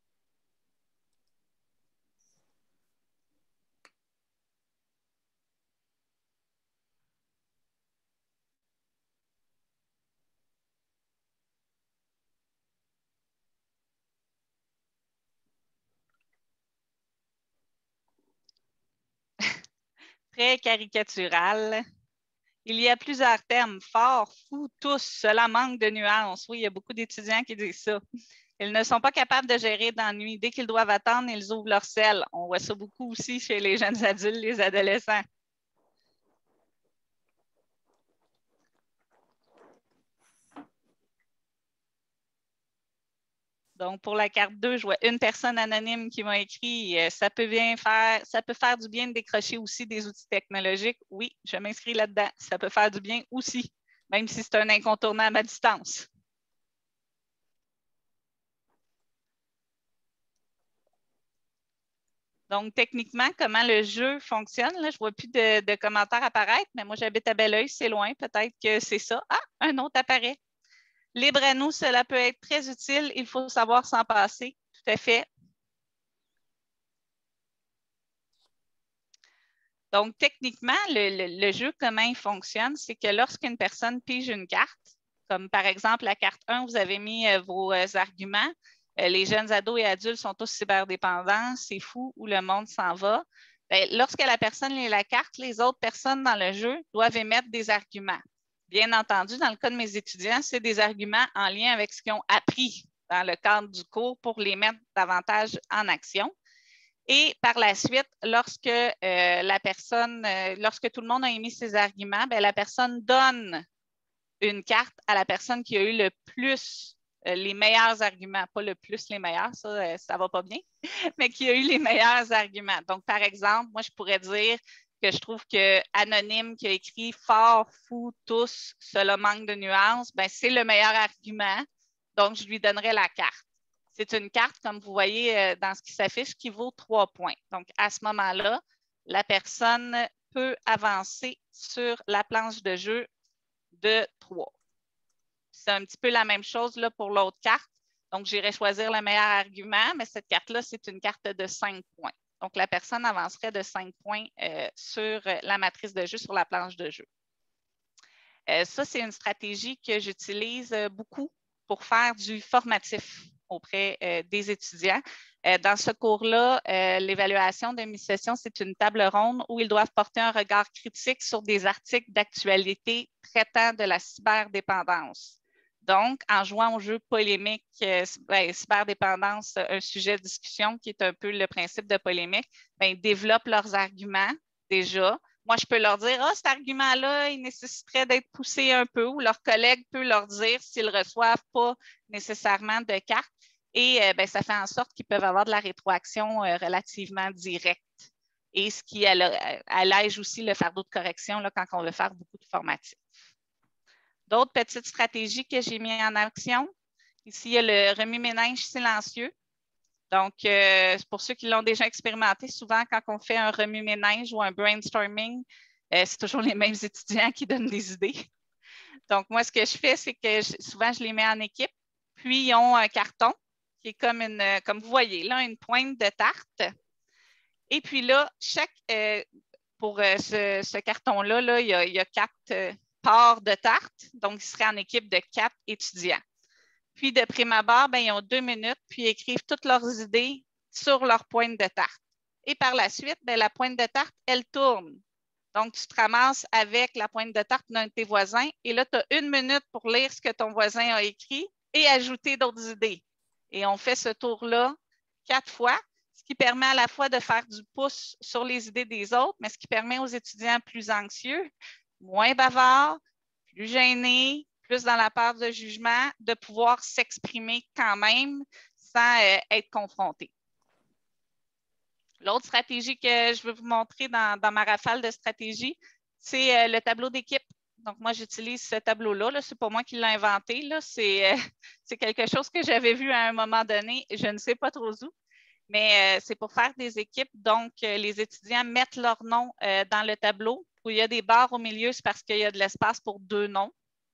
Très caricatural. Il y a plusieurs termes, fort, fou, tous, cela manque de nuances. Oui, il y a beaucoup d'étudiants qui disent ça. Ils ne sont pas capables de gérer d'ennui. Dès qu'ils doivent attendre, ils ouvrent leur selle. On voit ça beaucoup aussi chez les jeunes adultes, les adolescents. Donc, pour la carte deux, je vois une personne anonyme qui m'a écrit euh, « Ça peut bien faire, ça peut faire du bien de décrocher aussi des outils technologiques. » Oui, je m'inscris là-dedans. Ça peut faire du bien aussi, même si c'est un incontournable à distance. Donc, techniquement, comment le jeu fonctionne? Là, je ne vois plus de, de commentaires apparaître, mais moi, j'habite à Belleuil, c'est loin. Peut-être que c'est ça. Ah, un autre apparaît. Libre à nous, cela peut être très utile. Il faut savoir s'en passer. Tout à fait. Donc, techniquement, le, le, le jeu, comment il fonctionne, c'est que lorsqu'une personne pige une carte, comme par exemple la carte un, vous avez mis euh, vos euh, arguments, euh, les jeunes ados et adultes sont tous cyberdépendants, c'est fou où le monde s'en va. Bien, lorsque la personne lit la carte, les autres personnes dans le jeu doivent émettre des arguments. Bien entendu, dans le cas de mes étudiants, c'est des arguments en lien avec ce qu'ils ont appris dans le cadre du cours pour les mettre davantage en action. Et par la suite, lorsque euh, la personne, euh, lorsque tout le monde a émis ses arguments, bien, la personne donne une carte à la personne qui a eu le plus, euh, les meilleurs arguments, pas le plus les meilleurs, ça, euh, ça va pas bien, mais qui a eu les meilleurs arguments. Donc, par exemple, moi, je pourrais dire que je trouve que Anonyme qui a écrit « Fort, fou, tous, cela manque de nuances », bien, c'est le meilleur argument, donc je lui donnerai la carte. C'est une carte, comme vous voyez dans ce qui s'affiche, qui vaut trois points. Donc, à ce moment-là, la personne peut avancer sur la planche de jeu de trois. C'est un petit peu la même chose là, pour l'autre carte. Donc, j'irai choisir le meilleur argument, mais cette carte-là, c'est une carte de cinq points. Donc, la personne avancerait de cinq points euh, sur la matrice de jeu, sur la planche de jeu. Euh, ça, c'est une stratégie que j'utilise beaucoup pour faire du formatif. auprès euh, des étudiants. Euh, dans ce cours-là, euh, l'évaluation de mi-session, c'est une table ronde où ils doivent porter un regard critique sur des articles d'actualité traitant de la cyberdépendance. Donc, en jouant au jeu polémique, euh, ben, cyberdépendance, un sujet de discussion qui est un peu le principe de polémique, ben, ils développent leurs arguments déjà. Moi, je peux leur dire, ah, cet argument-là, il nécessiterait d'être poussé un peu, ou leur collègue peut leur dire s'ils ne reçoivent pas nécessairement de carte. Et euh, ben, ça fait en sorte qu'ils peuvent avoir de la rétroaction euh, relativement directe. Et ce qui allège aussi le fardeau de correction là, quand on veut faire beaucoup de formatifs. D'autres petites stratégies que j'ai mises en action. Ici, il y a le remue-ménage silencieux. Donc, euh, pour ceux qui l'ont déjà expérimenté, souvent, quand on fait un remue-ménage ou un brainstorming, euh, c'est toujours les mêmes étudiants qui donnent des idées. Donc, moi, ce que je fais, c'est que je, souvent, je les mets en équipe. Puis, ils ont un carton qui est comme une, comme vous voyez, là, une pointe de tarte. Et puis là, chaque, euh, pour euh, ce, ce carton-là, là, il, y a, il y a quatre euh, parts de tarte. Donc, ils seraient en équipe de quatre étudiants. Puis, de prime abord, ben, ils ont deux minutes, puis ils écrivent toutes leurs idées sur leur pointe de tarte. Et par la suite, ben, la pointe de tarte, elle tourne. Donc, tu te ramasses avec la pointe de tarte d'un de tes voisins et là, tu as une minute pour lire ce que ton voisin a écrit et ajouter d'autres idées. Et on fait ce tour-là quatre fois, ce qui permet à la fois de faire du pouce sur les idées des autres, mais ce qui permet aux étudiants plus anxieux, moins bavards, plus gênés, plus dans la part de jugement, de pouvoir s'exprimer quand même sans euh, être confronté. L'autre stratégie que je veux vous montrer dans, dans ma rafale de stratégie, c'est euh, le tableau d'équipe. Donc, moi, j'utilise ce tableau-là. -là, c'est pas moi qui l'ai inventé. C'est euh, quelque chose que j'avais vu à un moment donné. Je ne sais pas trop où. Mais euh, c'est pour faire des équipes. Donc, euh, les étudiants mettent leur nom euh, dans le tableau. Où il y a des barres au milieu, c'est parce qu'il y a de l'espace pour deux noms.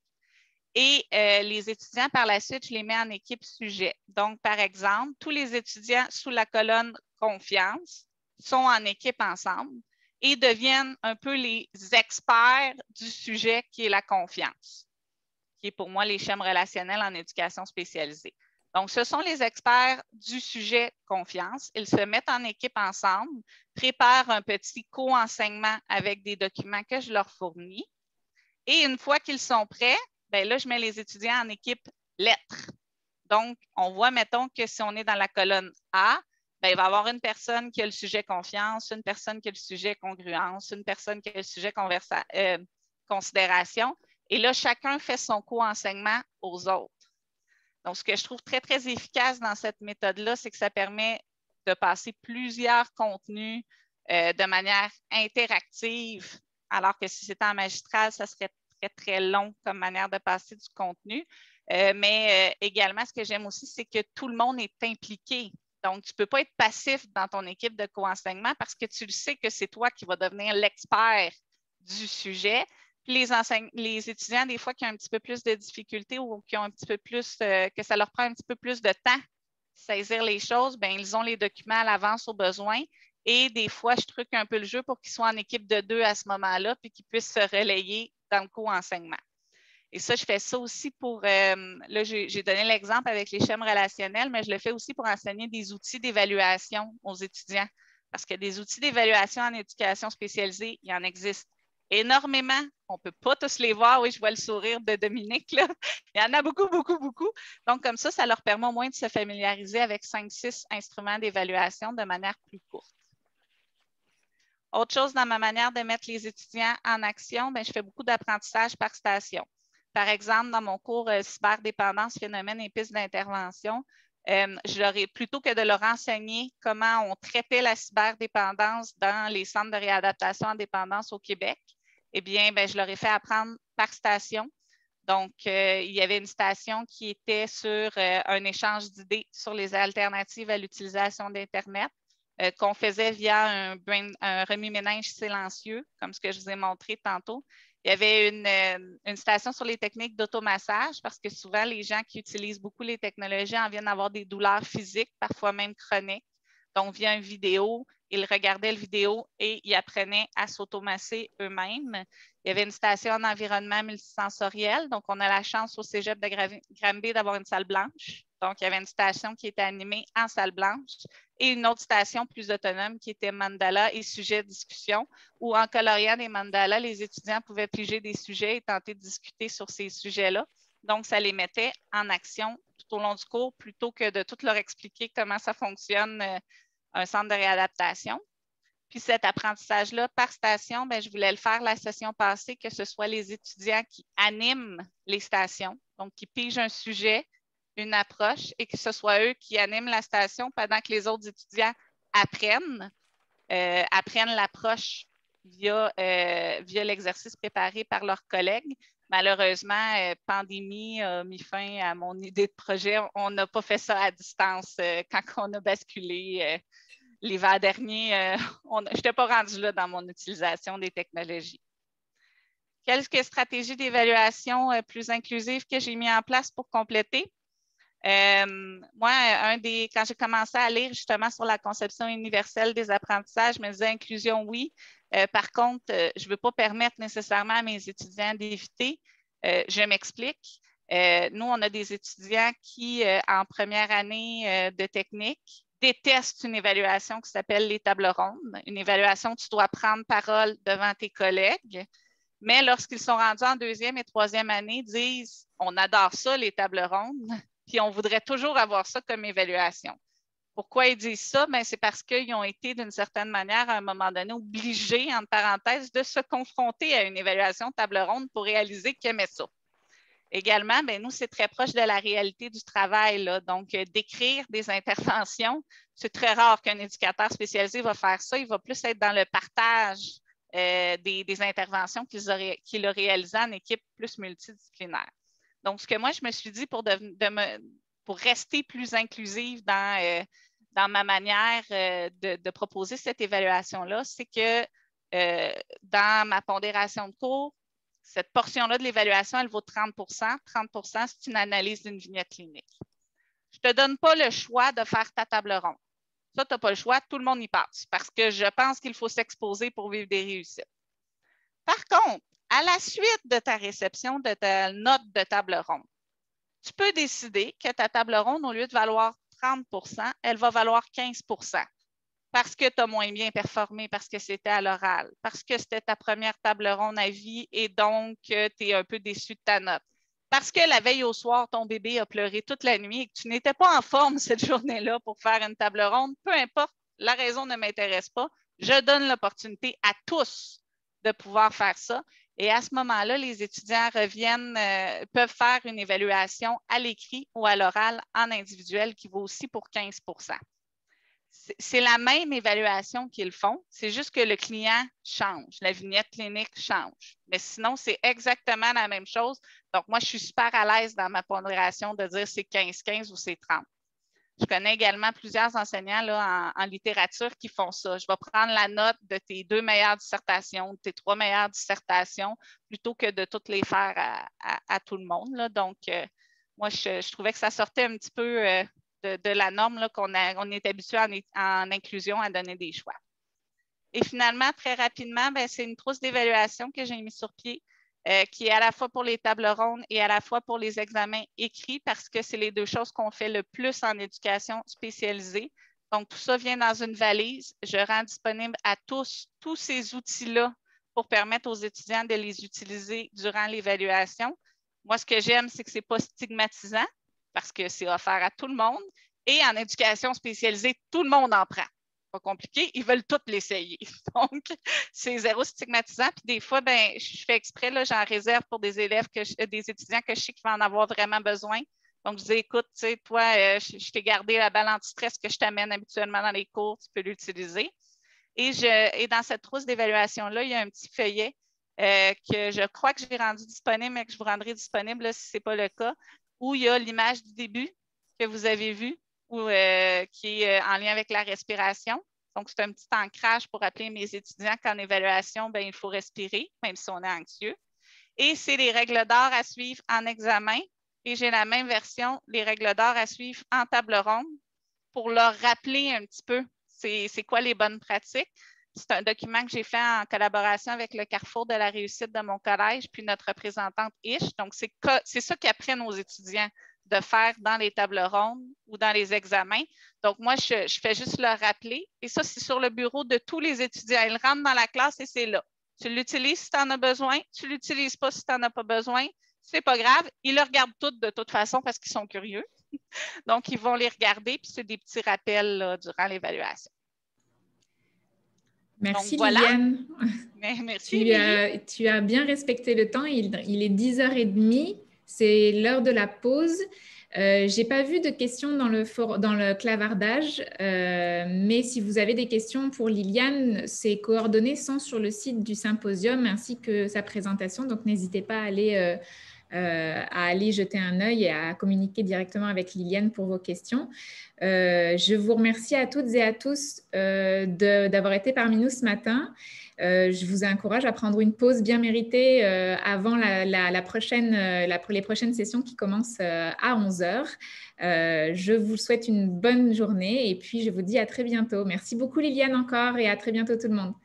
Et euh, les étudiants, par la suite, je les mets en équipe sujet. Donc, par exemple, tous les étudiants sous la colonne confiance sont en équipe ensemble et deviennent un peu les experts du sujet qui est la confiance, qui est pour moi les schèmes relationnels en éducation spécialisée. Donc, ce sont les experts du sujet confiance. Ils se mettent en équipe ensemble, préparent un petit co-enseignement avec des documents que je leur fournis. Et une fois qu'ils sont prêts, bien là, je mets les étudiants en équipe lettres. Donc, on voit, mettons, que si on est dans la colonne A, bien, il va y avoir une personne qui a le sujet confiance, une personne qui a le sujet congruence, une personne qui a le sujet conversa euh, considération. Et là, chacun fait son co-enseignement aux autres. Donc, ce que je trouve très, très efficace dans cette méthode-là, c'est que ça permet de passer plusieurs contenus euh, de manière interactive, alors que si c'était en magistral, ça serait très, très long comme manière de passer du contenu. Euh, mais euh, également, ce que j'aime aussi, c'est que tout le monde est impliqué. Donc, tu ne peux pas être passif dans ton équipe de co-enseignement parce que tu le sais que c'est toi qui vas devenir l'expert du sujet. Puis les, les étudiants, des fois, qui ont un petit peu plus de difficultés ou qui ont un petit peu plus, euh, que ça leur prend un petit peu plus de temps saisir les choses, bien, ils ont les documents à l'avance au besoin. Et des fois, je truque un peu le jeu pour qu'ils soient en équipe de deux à ce moment-là, puis qu'ils puissent se relayer dans le co-enseignement. Et ça, je fais ça aussi pour, euh, là, j'ai donné l'exemple avec les schèmes relationnels, mais je le fais aussi pour enseigner des outils d'évaluation aux étudiants. Parce que des outils d'évaluation en éducation spécialisée, il y en existe énormément. On ne peut pas tous les voir. Oui, je vois le sourire de Dominique, là. Il y en a beaucoup, beaucoup, beaucoup. Donc, comme ça, ça leur permet au moins de se familiariser avec cinq six instruments d'évaluation de manière plus courte. Autre chose dans ma manière de mettre les étudiants en action, bien, je fais beaucoup d'apprentissage par station. Par exemple, dans mon cours euh, cyberdépendance, phénomènes et pistes d'intervention, euh, je leur ai, plutôt que de leur enseigner comment on traitait la cyberdépendance dans les centres de réadaptation en dépendance au Québec, eh bien, bien je leur ai fait apprendre par station. Donc, euh, il y avait une station qui était sur euh, un échange d'idées sur les alternatives à l'utilisation d'Internet. Euh, qu'on faisait via un, brain, un remue-ménage silencieux, comme ce que je vous ai montré tantôt. Il y avait une, euh, une station sur les techniques d'automassage parce que souvent, les gens qui utilisent beaucoup les technologies en viennent avoir des douleurs physiques, parfois même chroniques. Donc, via une vidéo, ils regardaient la vidéo et ils apprenaient à s'automasser eux-mêmes. Il y avait une station en environnement multisensoriel. Donc, on a la chance au cégep de Granby d'avoir une salle blanche Donc, il y avait une station qui était animée en salle blanche et une autre station plus autonome qui était mandala et sujet de discussion, où en coloriant des mandalas, les étudiants pouvaient piger des sujets et tenter de discuter sur ces sujets-là. Donc, ça les mettait en action tout au long du cours plutôt que de tout leur expliquer comment ça fonctionne euh, un centre de réadaptation. Puis cet apprentissage-là par station, bien, je voulais le faire la session passée, que ce soit les étudiants qui animent les stations, donc qui pigent un sujet, une approche, et que ce soit eux qui animent la station pendant que les autres étudiants apprennent, euh, apprennent l'approche via, euh, via l'exercice préparé par leurs collègues. Malheureusement, euh, pandémie a mis fin à mon idée de projet. On n'a pas fait ça à distance euh, quand on a basculé euh, l'hiver dernier. Euh, je n'étais pas rendue là dans mon utilisation des technologies. Quelques stratégies d'évaluation euh, plus inclusives que j'ai mis en place pour compléter. Euh, moi, un des, quand j'ai commencé à lire justement sur la conception universelle des apprentissages, je me disais inclusion, oui. Euh, par contre, euh, je ne veux pas permettre nécessairement à mes étudiants d'éviter. Euh, je m'explique. Euh, nous, on a des étudiants qui, euh, en première année euh, de technique, détestent une évaluation qui s'appelle les tables rondes. Une évaluation où tu dois prendre parole devant tes collègues. Mais lorsqu'ils sont rendus en deuxième et troisième année, disent « on adore ça, les tables rondes ». Puis on voudrait toujours avoir ça comme évaluation. Pourquoi ils disent ça? Bien, c'est parce qu'ils ont été, d'une certaine manière, à un moment donné, obligés, entre parenthèses, de se confronter à une évaluation table ronde pour réaliser qu'ils aimaient ça. Également, bien, nous, c'est très proche de la réalité du travail. Là. Donc, euh, d'écrire des interventions, c'est très rare qu'un éducateur spécialisé va faire ça. Il va plus être dans le partage euh, des, des interventions qu'il a, qu'il a réalisées en équipe plus multidisciplinaire. Donc, ce que moi, je me suis dit pour, de, de me, pour rester plus inclusive dans, euh, dans ma manière euh, de, de proposer cette évaluation-là, c'est que euh, dans ma pondération de cours, cette portion-là de l'évaluation, elle vaut trente pour cent. trente pour cent, c'est une analyse d'une vignette clinique. Je ne te donne pas le choix de faire ta table ronde. Ça, tu n'as pas le choix, tout le monde y passe parce que je pense qu'il faut s'exposer pour vivre des réussites. Par contre, à la suite de ta réception de ta note de table ronde, tu peux décider que ta table ronde, au lieu de valoir trente pour cent, elle va valoir quinze pour cent parce que tu as moins bien performé, parce que c'était à l'oral, parce que c'était ta première table ronde à vie et donc tu es un peu déçu de ta note. Parce que la veille au soir, ton bébé a pleuré toute la nuit et que tu n'étais pas en forme cette journée-là pour faire une table ronde, peu importe, la raison ne m'intéresse pas, je donne l'opportunité à tous de pouvoir faire ça. Et à ce moment-là, les étudiants reviennent, euh, peuvent faire une évaluation à l'écrit ou à l'oral en individuel qui vaut aussi pour quinze pour cent. C'est la même évaluation qu'ils font, c'est juste que le client change, la vignette clinique change. Mais sinon, c'est exactement la même chose. Donc, moi, je suis super à l'aise dans ma pondération de dire c'est quinze quinze ou c'est trente. Je connais également plusieurs enseignants là, en, en littérature qui font ça. Je vais prendre la note de tes deux meilleures dissertations, de tes trois meilleures dissertations, plutôt que de toutes les faire à, à, à tout le monde. Là. Donc, euh, moi, je, je trouvais que ça sortait un petit peu euh, de, de la norme qu'on on est habitué en, en inclusion à donner des choix. Et finalement, très rapidement, c'est une trousse d'évaluation que j'ai mis sur pied. Euh, qui est à la fois pour les tables rondes et à la fois pour les examens écrits parce que c'est les deux choses qu'on fait le plus en éducation spécialisée. Donc, tout ça vient dans une valise. Je rends disponible à tous, tous ces outils-là pour permettre aux étudiants de les utiliser durant l'évaluation. Moi, ce que j'aime, c'est que ce n'est pas stigmatisant parce que c'est offert à tout le monde. Et en éducation spécialisée, tout le monde en prend. Pas compliqué, ils veulent tous l'essayer. Donc, c'est zéro stigmatisant. Puis des fois, ben, je fais exprès, là, j'en réserve pour des élèves, que je, des étudiants que je sais qu'ils vont en avoir vraiment besoin. Donc, je dis, écoute, tu sais, toi, euh, je, je t'ai gardé la balle anti-stress que je t'amène habituellement dans les cours, tu peux l'utiliser. Et, je, et dans cette trousse d'évaluation-là, il y a un petit feuillet euh, que je crois que j'ai rendu disponible, mais que je vous rendrai disponible là, si ce n'est pas le cas, où il y a l'image du début que vous avez vue. Ou, euh, qui est en lien avec la respiration. Donc, c'est un petit ancrage pour rappeler mes étudiants qu'en évaluation, bien, il faut respirer, même si on est anxieux. Et c'est les règles d'or à suivre en examen. Et j'ai la même version, les règles d'or à suivre en table ronde pour leur rappeler un petit peu c'est, c'est quoi les bonnes pratiques. C'est un document que j'ai fait en collaboration avec le Carrefour de la réussite de mon collège, puis notre représentante Ish. Donc, c'est, c'est ça qu'apprennent nos étudiants. de faire dans les tables rondes ou dans les examens. Donc, moi, je, je fais juste le rappeler. Et ça, c'est sur le bureau de tous les étudiants. Ils rentrent dans la classe et c'est là. Tu l'utilises si tu en as besoin. Tu ne l'utilises pas si tu n'en as pas besoin. C'est pas grave. Ils le regardent toutes de toute façon parce qu'ils sont curieux. Donc, ils vont les regarder. Puis, c'est des petits rappels là, durant l'évaluation. Merci, donc, voilà. Liliane. Merci. Tu as, tu as bien respecté le temps. Il, il est dix heures trente. C'est l'heure de la pause. Euh, je n'ai pas vu de questions dans le, for dans le clavardage, euh, mais si vous avez des questions pour Liliane, ses coordonnées sont sur le site du symposium ainsi que sa présentation. Donc, n'hésitez pas à aller, euh, euh, à aller jeter un œil et à communiquer directement avec Liliane pour vos questions. Euh, je vous remercie à toutes et à tous euh, d'avoir été parmi nous ce matin. Euh, je vous encourage à prendre une pause bien méritée euh, avant la, la, la prochaine, euh, la, les prochaines sessions qui commencent euh, à onze heures. Euh, je vous souhaite une bonne journée et puis je vous dis à très bientôt. Merci beaucoup Liliane encore et à très bientôt tout le monde.